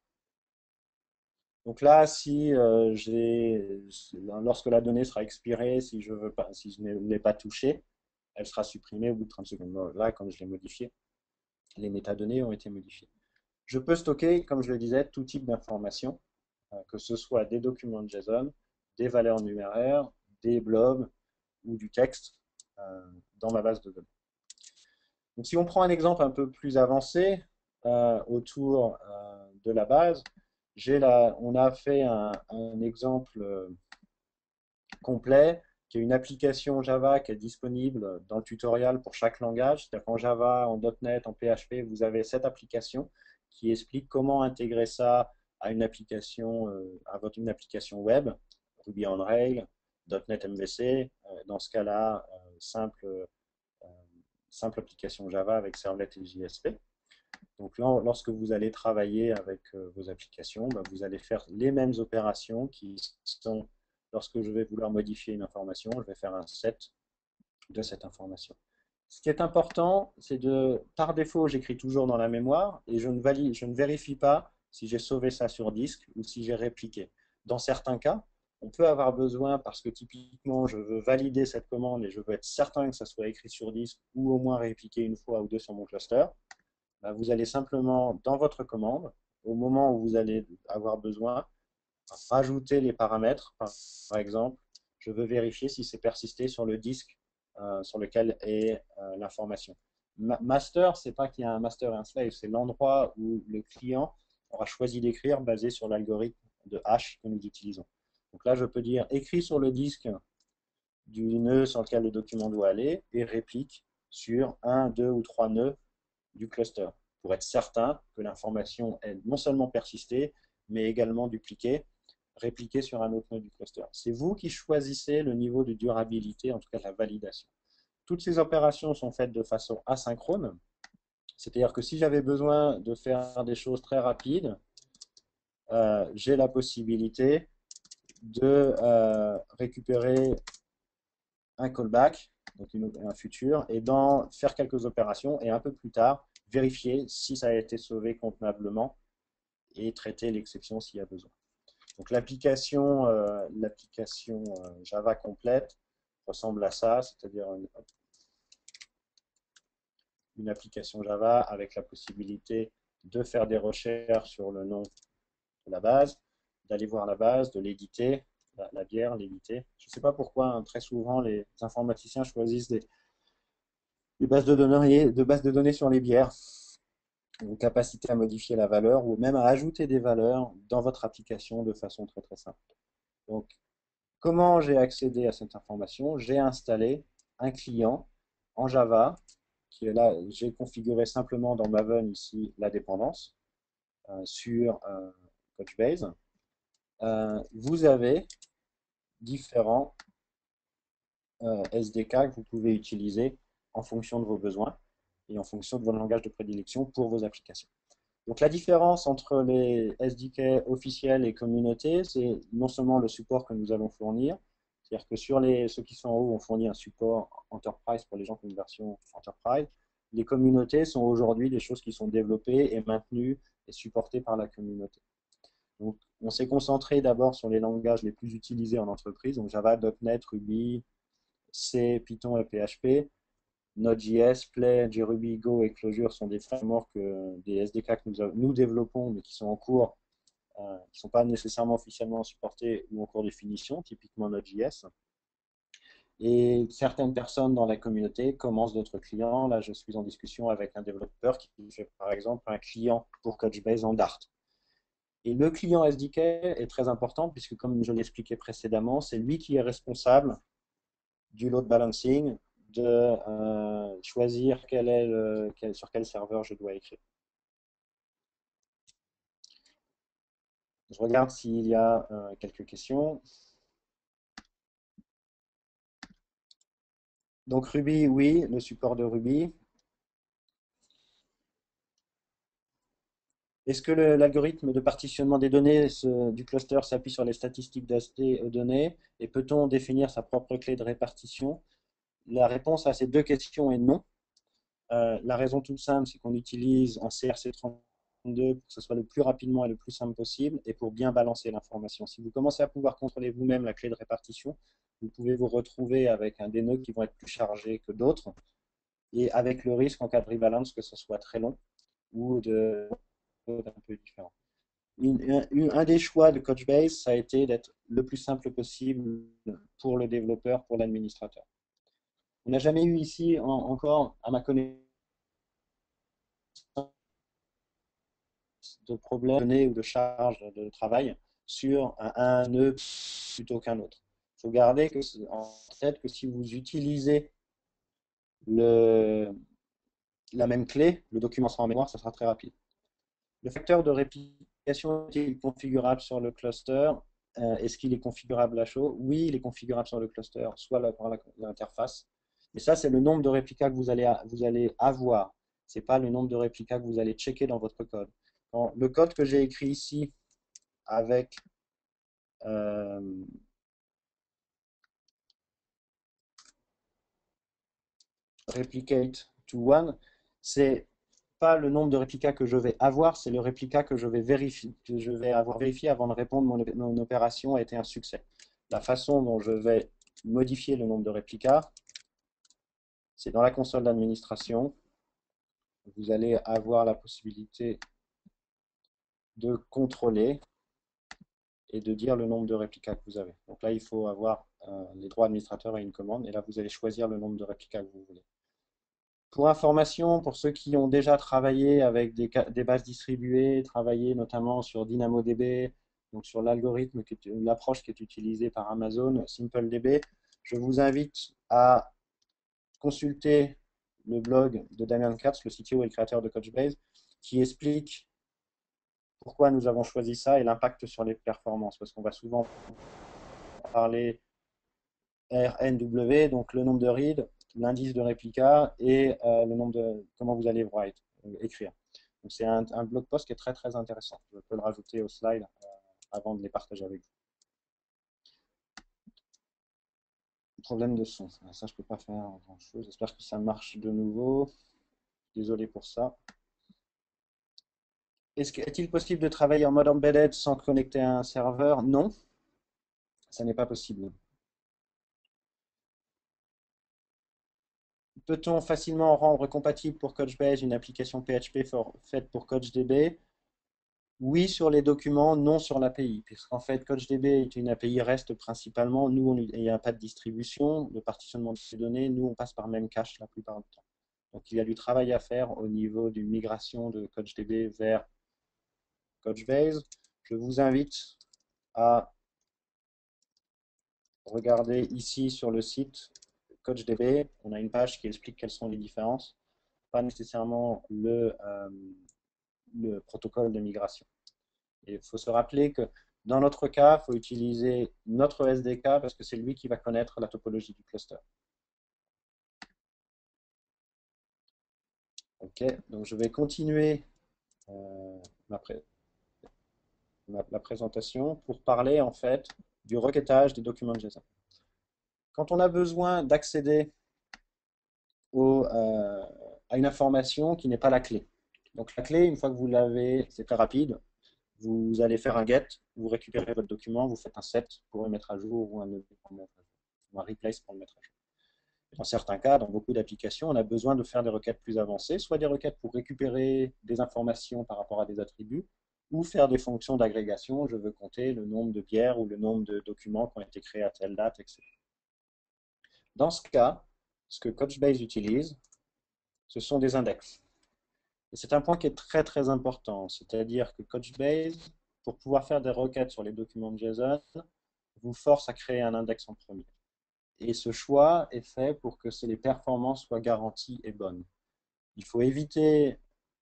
Donc là, si lorsque la donnée sera expirée, si je ne l'ai pas touchée, elle sera supprimée au bout de 30 secondes. Là, comme je l'ai modifié, les métadonnées ont été modifiées. Je peux stocker, comme je le disais, tout type d'informations, que ce soit des documents de JSON, des valeurs numéraires, des blobs ou du texte dans ma base de données. Donc, si on prend un exemple un peu plus avancé autour de la base, on a fait un exemple complet qui est une application Java qui est disponible dans le tutoriel pour chaque langage. C'est-à-dire qu'en Java, en .NET, en PHP, vous avez cette application qui explique comment intégrer ça à une application, une application web, Ruby on Rails, .NET MVC, dans ce cas-là, euh, simple application Java avec Servlet et JSP. Donc là, lorsque vous allez travailler avec vos applications, bah, vous allez faire les mêmes opérations qui sont, lorsque je vais vouloir modifier une information, je vais faire un set de cette information. Ce qui est important, c'est par défaut, j'écris toujours dans la mémoire et je ne vérifie pas si j'ai sauvé ça sur disque ou si j'ai répliqué. Dans certains cas, on peut avoir besoin, parce que typiquement, je veux valider cette commande et je veux être certain que ça soit écrit sur disque ou au moins répliqué une fois ou deux sur mon cluster. Bah, vous allez simplement, dans votre commande, au moment où vous allez avoir besoin, rajouter les paramètres. Par exemple, je veux vérifier si c'est persisté sur le disque sur lequel est l'information. Master, c'est pas qu'il y a un master et un slave, c'est l'endroit où le client aura choisi d'écrire basé sur l'algorithme de hash que nous utilisons. Donc là, je peux dire écrit sur le disque du nœud sur lequel le document doit aller et réplique sur un, deux ou trois nœuds du cluster pour être certain que l'information est non seulement persistée, mais également dupliquée, répliquée sur un autre nœud du cluster. C'est vous qui choisissez le niveau de durabilité, en tout cas la validation. Toutes ces opérations sont faites de façon asynchrone, c'est-à-dire que si j'avais besoin de faire des choses très rapides, j'ai la possibilité de récupérer un callback, donc un futur, et d'en faire quelques opérations, et un peu plus tard, vérifier si ça a été sauvé convenablement et traiter l'exception s'il y a besoin. Donc l'application Java complète ressemble à ça, c'est-à-dire une application Java avec la possibilité de faire des recherches sur le nom de la base, d'aller voir la base, de l'éditer, la bière, l'éditer. Je ne sais pas pourquoi, hein, très souvent, les informaticiens choisissent des bases de données sur les bières, une capacité à modifier la valeur ou même à ajouter des valeurs dans votre application de façon très très simple. Donc, comment j'ai accédé à cette information? J'ai installé un client en Java qui est là. J'ai configuré simplement dans Maven ici la dépendance sur Couchbase. Vous avez différents SDK que vous pouvez utiliser en fonction de vos besoins et en fonction de vos langages de prédilection pour vos applications. Donc la différence entre les SDK officiels et communautés, c'est non seulement le support que nous allons fournir, c'est-à-dire que sur ceux qui sont en haut, on fournit un support Enterprise pour les gens qui ont une version Enterprise. Les communautés sont aujourd'hui des choses qui sont développées et maintenues et supportées par la communauté. Donc on s'est concentré d'abord sur les langages les plus utilisés en entreprise, donc Java, .NET, Ruby, C, Python et PHP. Node.js, Play, JRuby, Go et Clojure sont des frameworks, des SDK que nous développons, mais qui sont en cours, qui ne sont pas nécessairement officiellement supportés ou en cours de finition, typiquement Node.js. Et certaines personnes dans la communauté commencent d'autres clients. Là, je suis en discussion avec un développeur qui fait par exemple un client pour Couchbase en Dart. Et le client SDK est très important puisque, comme je l'expliquais précédemment, c'est lui qui est responsable du load balancing, de choisir sur quel serveur je dois écrire. Je regarde s'il y a quelques questions. Donc Ruby, oui, le support de Ruby. Est-ce que l'algorithme de partitionnement des données du cluster s'appuie sur les statistiques d'accès aux données et peut-on définir sa propre clé de répartition? La réponse à ces deux questions est non. La raison toute simple, c'est qu'on utilise un CRC32 pour que ce soit le plus rapidement et le plus simple possible et pour bien balancer l'information. Si vous commencez à pouvoir contrôler vous-même la clé de répartition, vous pouvez vous retrouver avec des nœuds qui vont être plus chargés que d'autres et avec le risque en cas de rebalance que ce soit très long ou un peu différent. Un des choix de Couchbase, ça a été d'être le plus simple possible pour le développeur, pour l'administrateur. On n'a jamais eu ici encore, à ma connaissance, de problème ou de charge de travail sur un nœud plutôt qu'un autre. Il faut garder en tête que si vous utilisez la même clé, le document sera en mémoire, ça sera très rapide. Le facteur de réplication est-il configurable sur le cluster? Est-ce qu'il est configurable à chaud? Oui, il est configurable sur le cluster, soit par l'interface. Mais ça, c'est le nombre de réplicas que vous allez avoir. Ce n'est pas le nombre de réplicas que vous allez checker dans votre code. Le code que j'ai écrit ici avec euh, replicate to one, c'est pas le nombre de réplicas que je vais avoir, c'est le réplica que je vais vérifier, que je vais avoir vérifié avant de répondre mon opération a été un succès. La façon dont je vais modifier le nombre de réplicas, c'est dans la console d'administration. Vous allez avoir la possibilité de contrôler et de dire le nombre de réplicas que vous avez. Donc là, il faut avoir les droits administrateurs et une commande, et là, vous allez choisir le nombre de réplicas que vous voulez. Pour information, pour ceux qui ont déjà travaillé avec des bases distribuées, travaillé notamment sur DynamoDB, donc sur l'algorithme, l'approche qui est utilisée par Amazon, SimpleDB, je vous invite à consulter le blog de Damian Katz, le CTO et le créateur de Couchbase, qui explique pourquoi nous avons choisi ça et l'impact sur les performances, parce qu'on va souvent parler RNW, donc le nombre de reads, l'indice de réplica et le nombre de comment vous allez write, écrire. Donc c'est un blog post qui est très très intéressant. Je peux le rajouter au slide avant de les partager avec vous. Problème de son, ça je peux pas faire grand chose. J'espère que ça marche de nouveau. Désolé pour ça. Est-il possible de travailler en mode embedded sans connecter à un serveur? Non, ça n'est pas possible. Peut-on facilement rendre compatible pour Couchbase une application PHP faite pour CouchDB? Oui sur les documents, non sur l'API, puisqu'en fait CouchDB est une API REST principalement. Nous, il n'y a pas de distribution, de partitionnement de ces données. Nous, on passe par Memcache la plupart du temps. Donc il y a du travail à faire au niveau d'une migration de CouchDB vers Couchbase. Je vous invite à regarder ici sur le site CouchDB. On a une page qui explique quelles sont les différences, pas nécessairement le protocole de migration. Et il faut se rappeler que dans notre cas, il faut utiliser notre SDK parce que c'est lui qui va connaître la topologie du cluster. Ok, donc je vais continuer euh, la présentation pour parler en fait du requêtage des documents JSON. Quand on a besoin d'accéder à une information qui n'est pas la clé. Donc la clé, une fois que vous l'avez, c'est très rapide. Vous allez faire un get, vous récupérez votre document, vous faites un set pour le mettre à jour ou un replace pour le mettre à jour. Dans certains cas, dans beaucoup d'applications, on a besoin de faire des requêtes plus avancées, soit des requêtes pour récupérer des informations par rapport à des attributs, ou faire des fonctions d'agrégation. Je veux compter le nombre de bières ou le nombre de documents qui ont été créés à telle date, etc. Dans ce cas, ce que Couchbase utilise, ce sont des index. Et c'est un point qui est très très important, c'est-à-dire que Couchbase, pour pouvoir faire des requêtes sur les documents de JSON, vous force à créer un index en premier. Et ce choix est fait pour que les performances soient garanties et bonnes. Il faut éviter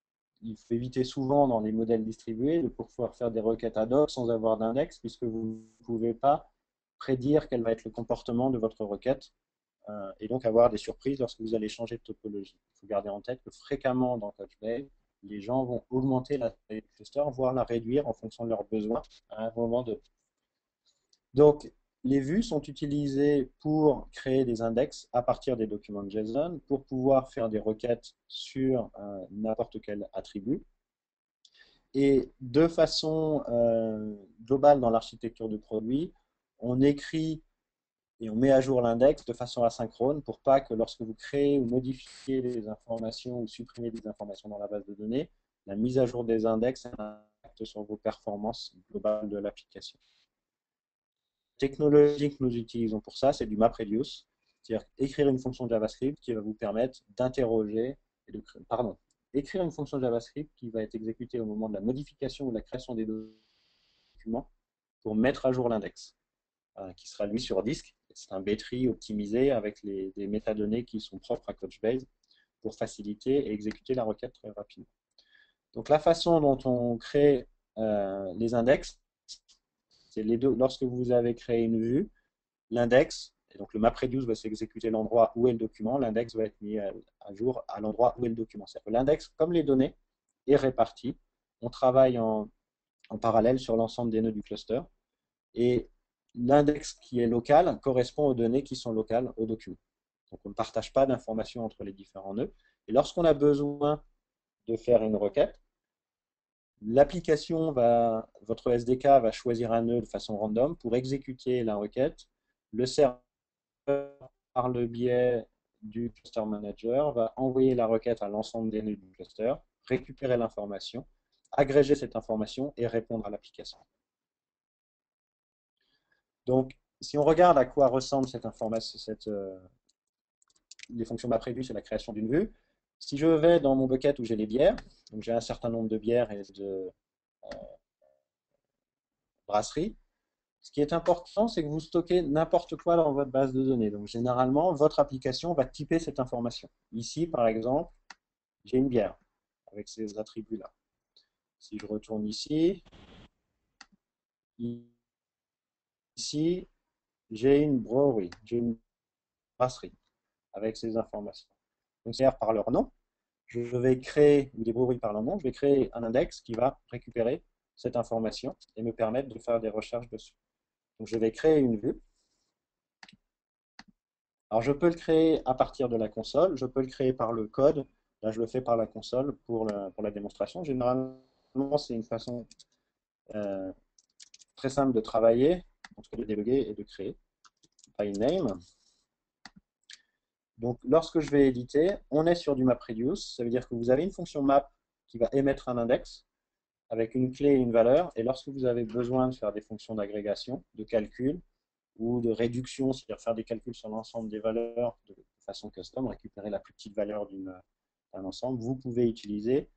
souvent dans les modèles distribués de pouvoir faire des requêtes ad hoc sans avoir d'index, puisque vous ne pouvez pas prédire quel va être le comportement de votre requête et donc avoir des surprises lorsque vous allez changer de topologie. Il faut garder en tête que fréquemment dans Couchbase, les gens vont augmenter la taille du cluster, voire la réduire en fonction de leurs besoins à un moment donné. Donc, les vues sont utilisées pour créer des index à partir des documents de JSON, pour pouvoir faire des requêtes sur n'importe quel attribut. Et de façon globale dans l'architecture de produit, on écrit et on met à jour l'index de façon asynchrone pour pas que lorsque vous créez ou modifiez des informations ou supprimez des informations dans la base de données, la mise à jour des index a un impact sur vos performances globales de l'application. La technologie que nous utilisons pour ça, c'est du MapReduce, c'est-à-dire écrire une fonction JavaScript qui va vous permettre d'interroger et de créer, écrire une fonction JavaScript qui va être exécutée au moment de la modification ou de la création des documents pour mettre à jour l'index, qui sera lui sur disque. C'est un B-tree optimisé avec des métadonnées qui sont propres à Couchbase pour faciliter et exécuter la requête très rapidement. Donc la façon dont on crée les index, c'est les deux. Lorsque vous avez créé une vue, l'index, et donc le MapReduce va s'exécuter l'endroit où est le document, l'index va être mis à jour à l'endroit où est le document. C'est-à-dire que l'index, comme les données, est réparti. On travaille en parallèle sur l'ensemble des nœuds du cluster. Et l'index qui est local correspond aux données qui sont locales au document. Donc on ne partage pas d'informations entre les différents nœuds. Et lorsqu'on a besoin de faire une requête, l'application va, votre SDK va choisir un nœud de façon random pour exécuter la requête. Le serveur, par le biais du cluster manager, va envoyer la requête à l'ensemble des nœuds du cluster, récupérer l'information, agréger cette information et répondre à l'application. Donc, si on regarde à quoi ressemble cette information, les fonctions MapReduce et la création d'une vue, si je vais dans mon bucket où j'ai les bières, donc j'ai un certain nombre de bières et de brasseries, ce qui est important, c'est que vous stockez n'importe quoi dans votre base de données. Donc, généralement, votre application va typer cette information. Ici, par exemple, j'ai une bière avec ces attributs-là. Si je retourne ici, ici, j'ai une brewery, j'ai une brasserie avec ces informations. Donc, c'est par leur nom. Je vais créer, ou des breweries par leur nom, je vais créer un index qui va récupérer cette information et me permettre de faire des recherches dessus. Donc, je vais créer une vue. Alors, je peux le créer à partir de la console, je peux le créer par le code. Là, je le fais par la console pour la démonstration. Généralement, c'est une façon euh, très simple de travailler, en tout cas de débugger et de créer. By name. Donc, lorsque je vais éditer, on est sur du MapReduce. Ça veut dire que vous avez une fonction map qui va émettre un index avec une clé et une valeur. Et lorsque vous avez besoin de faire des fonctions d'agrégation, de calcul ou de réduction, c'est-à-dire faire des calculs sur l'ensemble des valeurs de façon custom, récupérer la plus petite valeur d'un ensemble, vous pouvez utiliser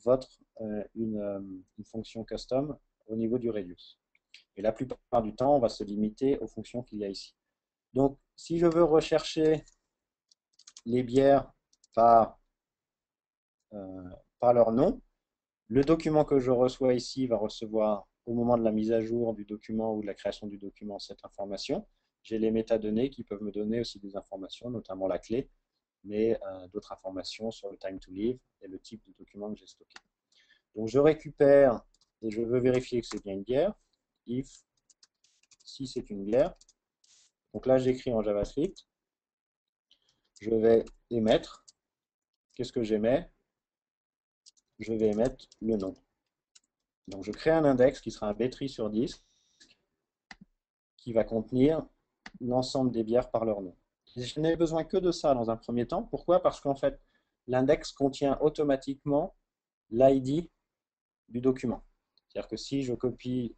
une fonction custom au niveau du reduce. Et la plupart du temps, on va se limiter aux fonctions qu'il y a ici. Donc, si je veux rechercher les bières par, euh, par leur nom, le document que je reçois ici va recevoir au moment de la mise à jour du document ou de la création du document cette information. J'ai les métadonnées qui peuvent me donner aussi des informations, notamment la clé, mais d'autres informations sur le time to live et le type de document que j'ai stocké. Donc je récupère et je veux vérifier que c'est bien une bière. If, si c'est une bière. Donc là j'écris en JavaScript. Je vais émettre. Qu'est-ce que j'émets? Je vais émettre le nom. Donc je crée un index qui sera un B-tree sur 10 qui va contenir l'ensemble des bières par leur nom. Je n'ai besoin que de ça dans un premier temps. Pourquoi? Parce qu'en fait, l'index contient automatiquement l'ID du document. C'est-à-dire que si je copie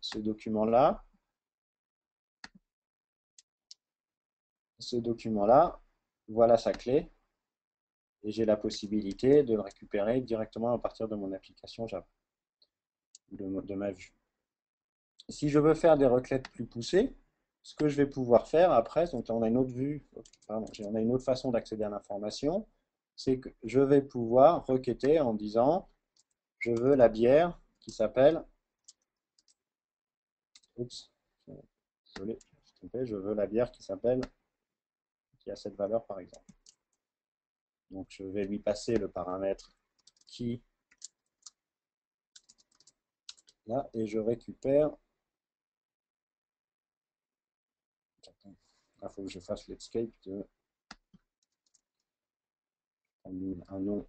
ce document-là, voilà sa clé, et j'ai la possibilité de le récupérer directement à partir de mon application Java, de ma vue. Si je veux faire des requêtes plus poussées, ce que je vais pouvoir faire après, donc là on a une autre vue, pardon, on a une autre façon d'accéder à l'information, c'est que je vais pouvoir requêter en disant je veux la bière qui s'appelle, oups, désolé, je veux la bière qui s'appelle, qui a cette valeur par exemple. Donc je vais lui passer le paramètre qui là et je récupère. Il faut que je fasse l'escape de un nom.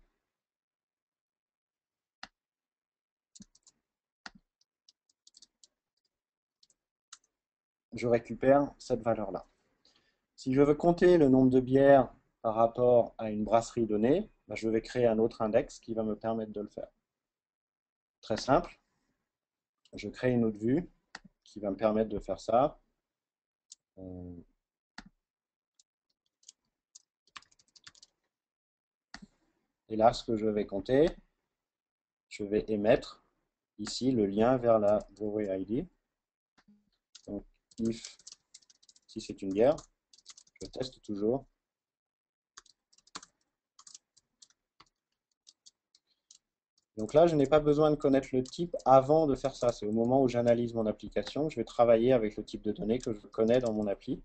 Je récupère cette valeur-là. Si je veux compter le nombre de bières par rapport à une brasserie donnée, ben je vais créer un autre index qui va me permettre de le faire. Très simple. Je crée une autre vue qui va me permettre de faire ça. Et là, ce que je vais compter, je vais émettre ici le lien vers la brewery ID. Donc, if, si c'est une bière, je teste toujours. Donc là, je n'ai pas besoin de connaître le type avant de faire ça. C'est au moment où j'analyse mon application que je vais travailler avec le type de données que je connais dans mon appli.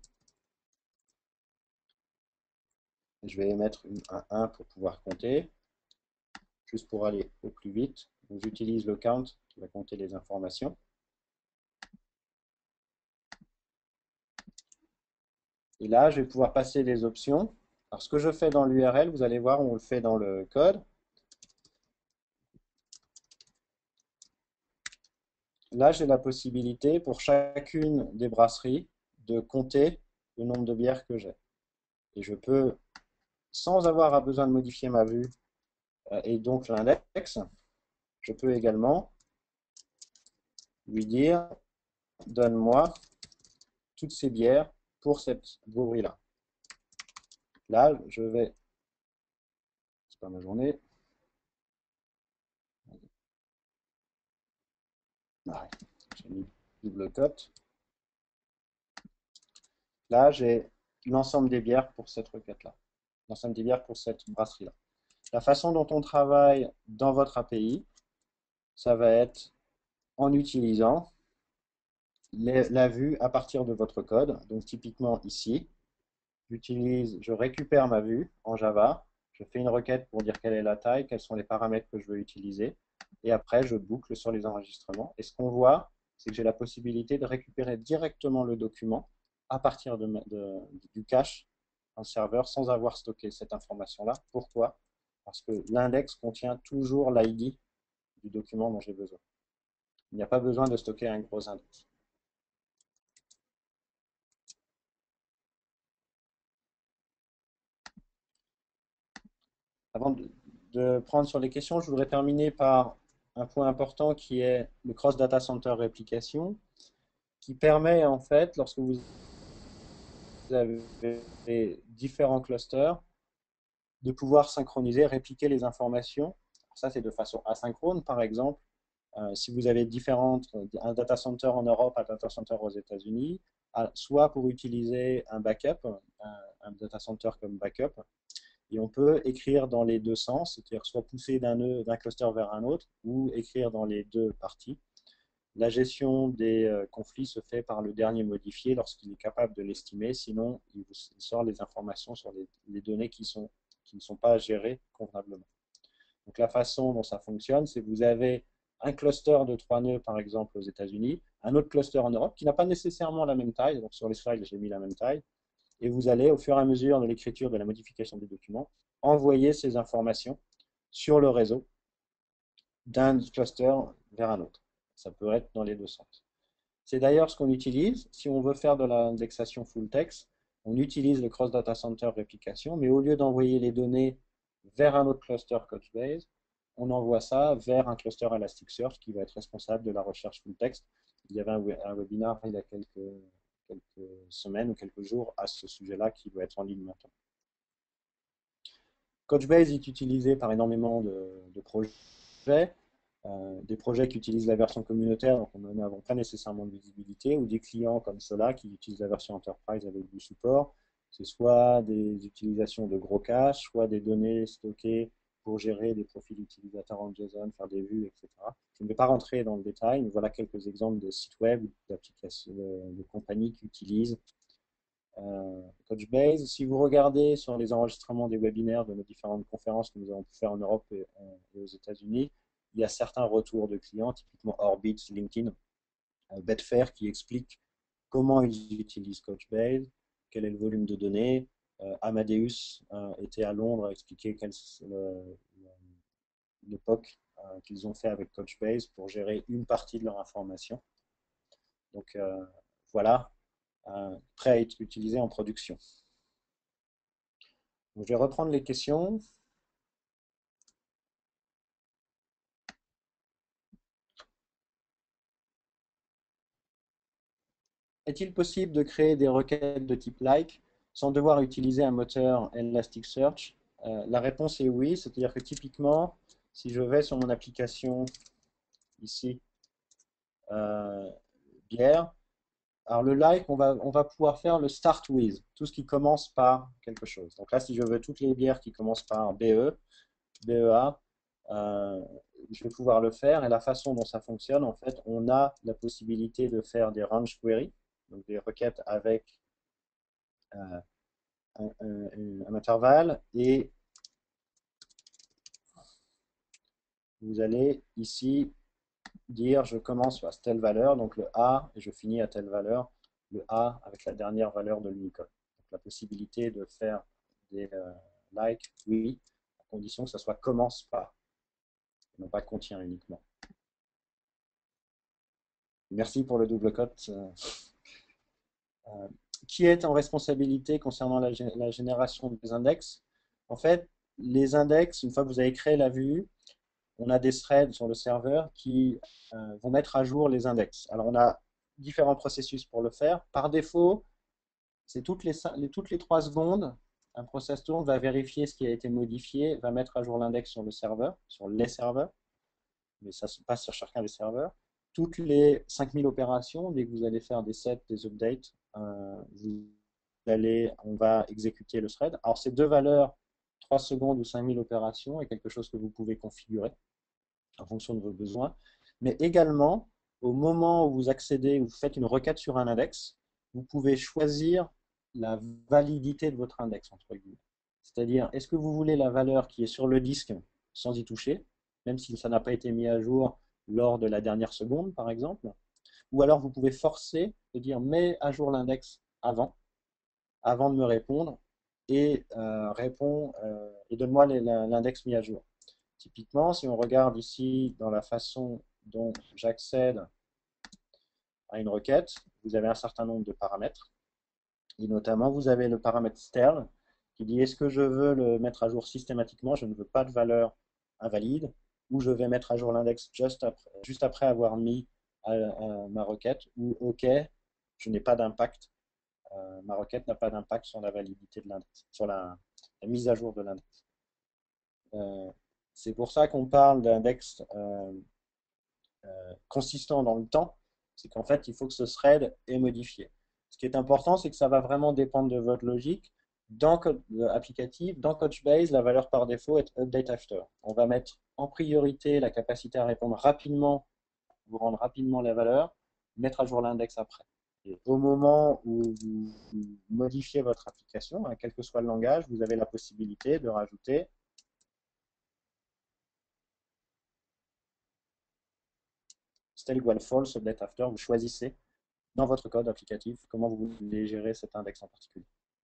Je vais mettre un 1 pour pouvoir compter, juste pour aller au plus vite. Donc j'utilise le count qui va compter les informations. Et là, je vais pouvoir passer des options. Alors ce que je fais dans l'URL, vous allez voir, on le fait dans le code. Là, j'ai la possibilité pour chacune des brasseries de compter le nombre de bières que j'ai. Et je peux, sans avoir besoin de modifier ma vue et donc l'index, je peux également lui dire, donne-moi toutes ces bières pour cette brewerie-là. Là, je vais, c'est pas ma journée, j'ai mis double cote. Là, j'ai l'ensemble des bières pour cette requête-là, l'ensemble des bières pour cette brasserie-là. La façon dont on travaille dans votre API, ça va être en utilisant la vue à partir de votre code. Donc typiquement ici, je récupère ma vue en Java, je fais une requête pour dire quelle est la taille, quels sont les paramètres que je veux utiliser, et après je boucle sur les enregistrements. Et ce qu'on voit, c'est que j'ai la possibilité de récupérer directement le document à partir du cache en serveur sans avoir stocké cette information-là. Pourquoi? Parce que l'index contient toujours l'ID du document dont j'ai besoin. Il n'y a pas besoin de stocker un gros index. Avant de prendre sur les questions, je voudrais terminer par un point important qui est le Cross Data Center Réplication, qui permet en fait, lorsque vous avez différents clusters, de pouvoir synchroniser, répliquer les informations. Ça, c'est de façon asynchrone, par exemple. Si vous avez un data center en Europe, un data center aux États-Unis, soit pour utiliser un backup, un data center comme backup, et on peut écrire dans les deux sens, c'est-à-dire soit pousser d'un cluster vers un autre ou écrire dans les deux parties. La gestion des conflits se fait par le dernier modifié lorsqu'il est capable de l'estimer, sinon il vous sort les informations sur les données qui ne sont pas gérées convenablement. Donc la façon dont ça fonctionne, c'est que vous avez un cluster de 3 nœuds, par exemple, aux États-Unis, un autre cluster en Europe qui n'a pas nécessairement la même taille, donc sur les slides, j'ai mis la même taille, et vous allez, au fur et à mesure de l'écriture, de la modification des documents, envoyer ces informations sur le réseau d'un cluster vers un autre. Ça peut être dans les deux sens. C'est d'ailleurs ce qu'on utilise si on veut faire de l'indexation full text. On utilise le Cross Data Center Réplication, mais au lieu d'envoyer les données vers un autre cluster Couchbase, on envoie ça vers un cluster Elasticsearch qui va être responsable de la recherche full text. Il y avait un webinaire il y a quelques semaines ou quelques jours à ce sujet-là qui doit être en ligne maintenant. Couchbase est utilisé par énormément de projets, des projets qui utilisent la version communautaire, donc nous n'avons pas nécessairement de visibilité, ou des clients comme ceux-là qui utilisent la version enterprise avec du support. C'est soit des utilisations de gros caches, soit des données stockées pour gérer des profils utilisateurs en JSON, faire des vues, etc. Je ne vais pas rentrer dans le détail, mais voilà quelques exemples de sites web, d'applications, de compagnies qui utilisent Couchbase. Si vous regardez sur les enregistrements des webinaires de nos différentes conférences que nous avons pu faire en Europe et aux États-Unis, il y a certains retours de clients, typiquement Orbit, LinkedIn, Betfair, qui expliquent comment ils utilisent Couchbase, quel est le volume de données. Amadeus était à Londres à expliquer l'époque qu'ils ont fait avec Couchbase pour gérer une partie de leur information. Donc voilà, prêt à être utilisé en production. Donc, je vais reprendre les questions. Est-il possible de créer des requêtes de type like sans devoir utiliser un moteur Elasticsearch? La réponse est oui, c'est-à-dire que typiquement, si je vais sur mon application ici, bière, alors le like, on va pouvoir faire le start with, tout ce qui commence par quelque chose. Donc là, si je veux toutes les bières qui commencent par BE, BEA, euh, je vais pouvoir le faire. Et la façon dont ça fonctionne, en fait, on a la possibilité de faire des range queries, donc des requêtes avec euh, un intervalle. Et vous allez ici dire je commence à telle valeur, donc le A, et je finis à telle valeur, le A avec la dernière valeur de l'Unicode. Donc la possibilité de faire des like, oui, à condition que ça soit commence par, non pas contient uniquement. Merci pour le double cote. Euh, qui est en responsabilité concernant la génération des index? En fait, les index, une fois que vous avez créé la vue, on a des threads sur le serveur qui vont mettre à jour les index. Alors, on a différents processus pour le faire. Par défaut, c'est toutes les 3 secondes, un process tourne, va vérifier ce qui a été modifié, va mettre à jour l'index sur le serveur, sur les serveurs, mais ça se passe sur chacun des serveurs. Toutes les 5000 opérations, dès que vous allez faire des sets, des updates, on va exécuter le thread. Alors, ces deux valeurs, 3 secondes ou 5000 opérations, est quelque chose que vous pouvez configurer en fonction de vos besoins. Mais également, au moment où vous accédez, où vous faites une requête sur un index, vous pouvez choisir la validité de votre index, entre guillemets. C'est-à-dire, est-ce que vous voulez la valeur qui est sur le disque sans y toucher, même si ça n'a pas été mis à jour lors de la dernière seconde, par exemple, ou alors vous pouvez forcer de dire mets à jour l'index avant de me répondre, et et donne-moi l'index mis à jour. Typiquement, si on regarde ici dans la façon dont j'accède à une requête, vous avez un certain nombre de paramètres. Et notamment, vous avez le paramètre sterl qui dit est-ce que je veux le mettre à jour systématiquement, je ne veux pas de valeur invalide, ou je vais mettre à jour l'index juste après avoir mis ma requête, ou OK, je n'ai pas d'impact, ma requête n'a pas d'impact sur la validité de l'index, sur la mise à jour de l'index. C'est pour ça qu'on parle d'index consistant dans le temps, c'est qu'en fait, il faut que ce thread est modifié. Ce qui est important, c'est que ça va vraiment dépendre de votre logique. Dans code applicatif, dans Couchbase, la valeur par défaut est update after. On va mettre en priorité la capacité à répondre rapidement, vous rendre rapidement la valeur, mettre à jour l'index après. Et au moment où vous modifiez votre application, hein, quel que soit le langage, vous avez la possibilité de rajouter style igual false, update after. Vous choisissez dans votre code applicatif comment vous voulez gérer cet index en particulier.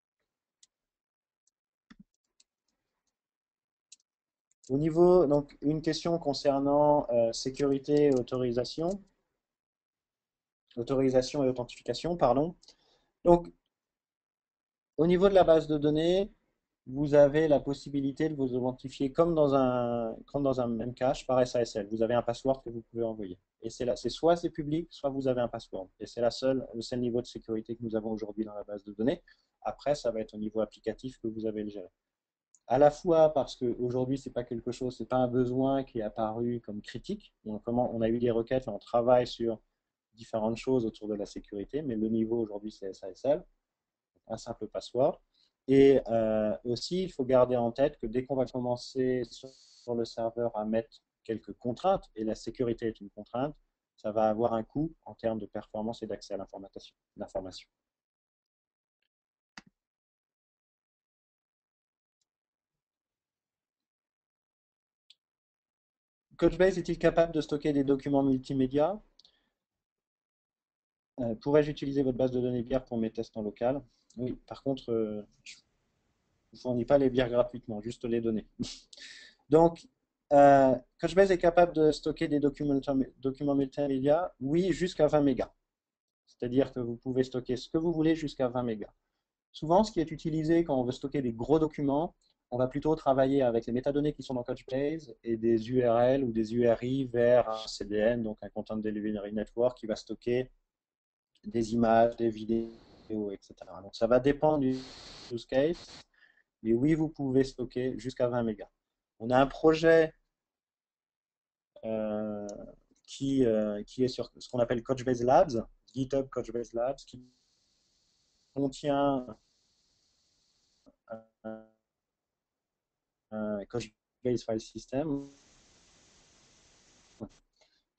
Au niveau, donc, une question concernant sécurité et autorisation et authentification, pardon. Donc, au niveau de la base de données, vous avez la possibilité de vous authentifier comme dans un même cache par SASL. Vous avez un password que vous pouvez envoyer. Et c'est soit c'est public, soit vous avez un password. Et c'est le seul niveau de sécurité que nous avons aujourd'hui dans la base de données. Après, ça va être au niveau applicatif que vous avez le gérer. À la fois parce qu'aujourd'hui, ce n'est pas quelque chose, c'est pas un besoin qui est apparu comme critique. On a eu des requêtes, on travaille sur différentes choses autour de la sécurité, mais le niveau aujourd'hui, c'est SASL, un simple password. Et aussi, il faut garder en tête que dès qu'on va commencer sur le serveur à mettre quelques contraintes, et la sécurité est une contrainte, ça va avoir un coût en termes de performance et d'accès à l'information. Couchbase est-il capable de stocker des documents multimédia? Pourrais-je utiliser votre base de données bière pour mes tests en local? Oui, par contre, je ne fournis pas les bières gratuitement, juste les données. Donc, Couchbase est capable de stocker des documents multimédia? Oui, jusqu'à 20 mégas. C'est-à-dire que vous pouvez stocker ce que vous voulez jusqu'à 20 mégas. Souvent, ce qui est utilisé quand on veut stocker des gros documents, on va plutôt travailler avec les métadonnées qui sont dans Couchbase et des URL ou des URI vers un CDN, donc un Content Delivery Network qui va stocker des images, des vidéos, etc. Donc ça va dépendre du use case, mais oui, vous pouvez stocker jusqu'à 20 mégas. On a un projet euh, qui est sur ce qu'on appelle Couchbase Labs, GitHub Couchbase Labs, qui contient un Couchbase File System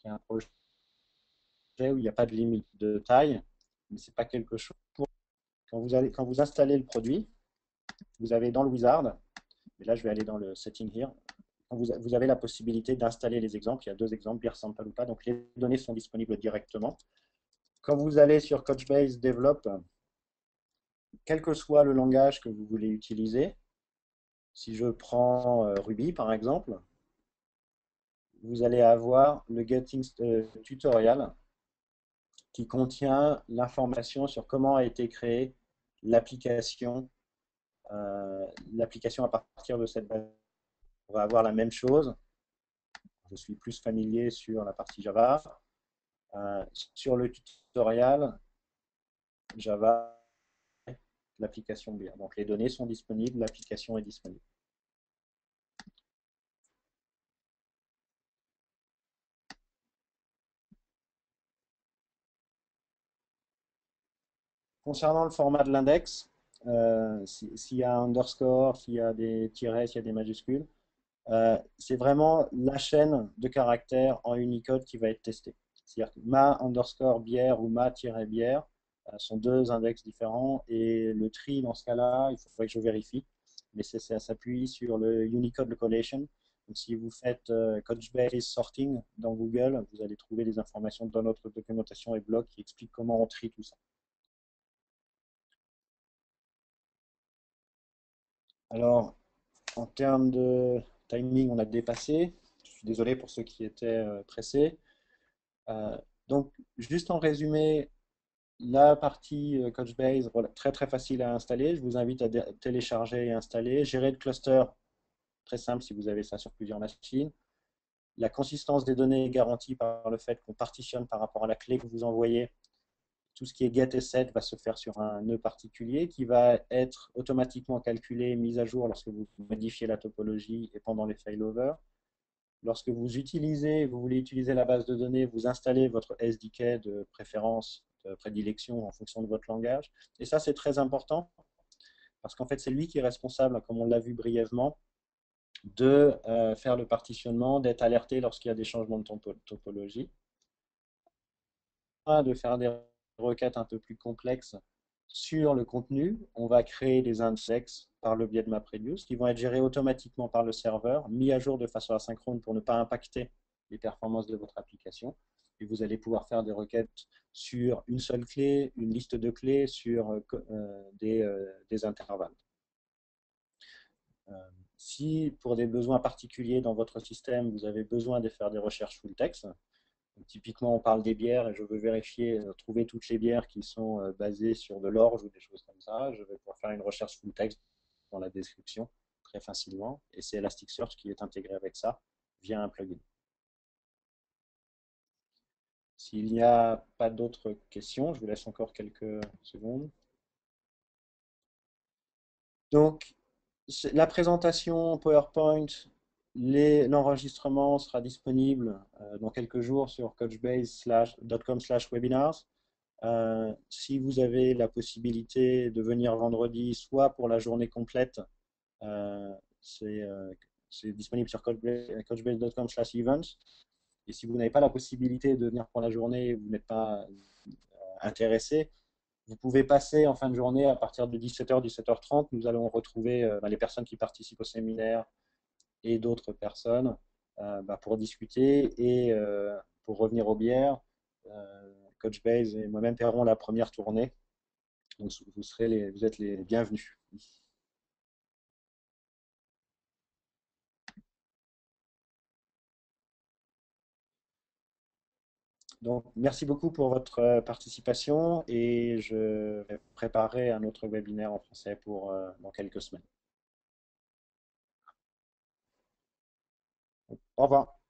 qui est un projet où il n'y a pas de limite de taille, mais c'est pas quelque chose. Quand vous installez le produit, vous avez dans le wizard, et là je vais aller dans le setting here, vous avez la possibilité d'installer les exemples. Il y a deux exemples, beer sample ou pas, donc les données sont disponibles directement. Quand vous allez sur Couchbase Develop, quel que soit le langage que vous voulez utiliser, si je prends Ruby par exemple, vous allez avoir le Getting Tutorial qui contient l'information sur comment a été créée l'application l'application à partir de cette base. On va avoir la même chose. Je suis plus familier sur la partie Java. Sur le tutoriel Java, l'application Beer. Donc les données sont disponibles, l'application est disponible. Concernant le format de l'index, s'il y a un underscore, s'il y a des tirets, s'il y a des majuscules, c'est vraiment la chaîne de caractères en Unicode qui va être testée. C'est-à-dire que ma underscore bière ou ma-bière sont deux index différents et le tri dans ce cas-là, il faudrait que je vérifie, mais ça s'appuie sur le Unicode Collation. Donc, si vous faites Couchbase Sorting dans Google, vous allez trouver des informations dans notre documentation et blog qui expliquent comment on trie tout ça. Alors, en termes de timing, on a dépassé. Je suis désolé pour ceux qui étaient pressés. Euh, donc, juste en résumé, la partie Couchbase, voilà, très très facile à installer. Je vous invite à télécharger et installer. Gérer le cluster, très simple si vous avez ça sur plusieurs machines. La consistance des données est garantie par le fait qu'on partitionne par rapport à la clé que vous envoyez. Tout ce qui est get et set va se faire sur un nœud particulier qui va être automatiquement calculé et mis à jour lorsque vous modifiez la topologie et pendant les failovers. Lorsque vous voulez utiliser la base de données, vous installez votre SDK de préférence, de prédilection en fonction de votre langage. Et ça, c'est très important parce qu'en fait, c'est lui qui est responsable, comme on l'a vu brièvement, de faire le partitionnement, d'être alerté lorsqu'il y a des changements de topologie, de faire des requêtes un peu plus complexes sur le contenu. On va créer des index par le biais de MapReduce qui vont être gérés automatiquement par le serveur, mis à jour de façon asynchrone pour ne pas impacter les performances de votre application. Et vous allez pouvoir faire des requêtes sur une seule clé, une liste de clés, sur des intervalles. Si pour des besoins particuliers dans votre système, vous avez besoin de faire des recherches full text, donc, typiquement on parle des bières et je veux vérifier, trouver toutes les bières qui sont basées sur de l'orge ou des choses comme ça, je vais pouvoir faire une recherche full text dans la description très facilement et c'est Elasticsearch qui est intégré avec ça via un plugin. S'il n'y a pas d'autres questions, je vous laisse encore quelques secondes. Donc, la présentation PowerPoint, l'enregistrement sera disponible dans quelques jours sur couchbase.com/webinars. Si vous avez la possibilité de venir vendredi, soit pour la journée complète, euh, c'est disponible sur couchbase.com/events. Et si vous n'avez pas la possibilité de venir pour la journée, vous n'êtes pas intéressé, vous pouvez passer en fin de journée à partir de 17h, 17h30. Nous allons retrouver les personnes qui participent au séminaire et d'autres personnes pour discuter et pour revenir aux bières. Couchbase et moi-même paierons la première tournée. Donc vous êtes les bienvenus. Donc, merci beaucoup pour votre participation et je vais préparer un autre webinaire en français pour dans quelques semaines. Au revoir.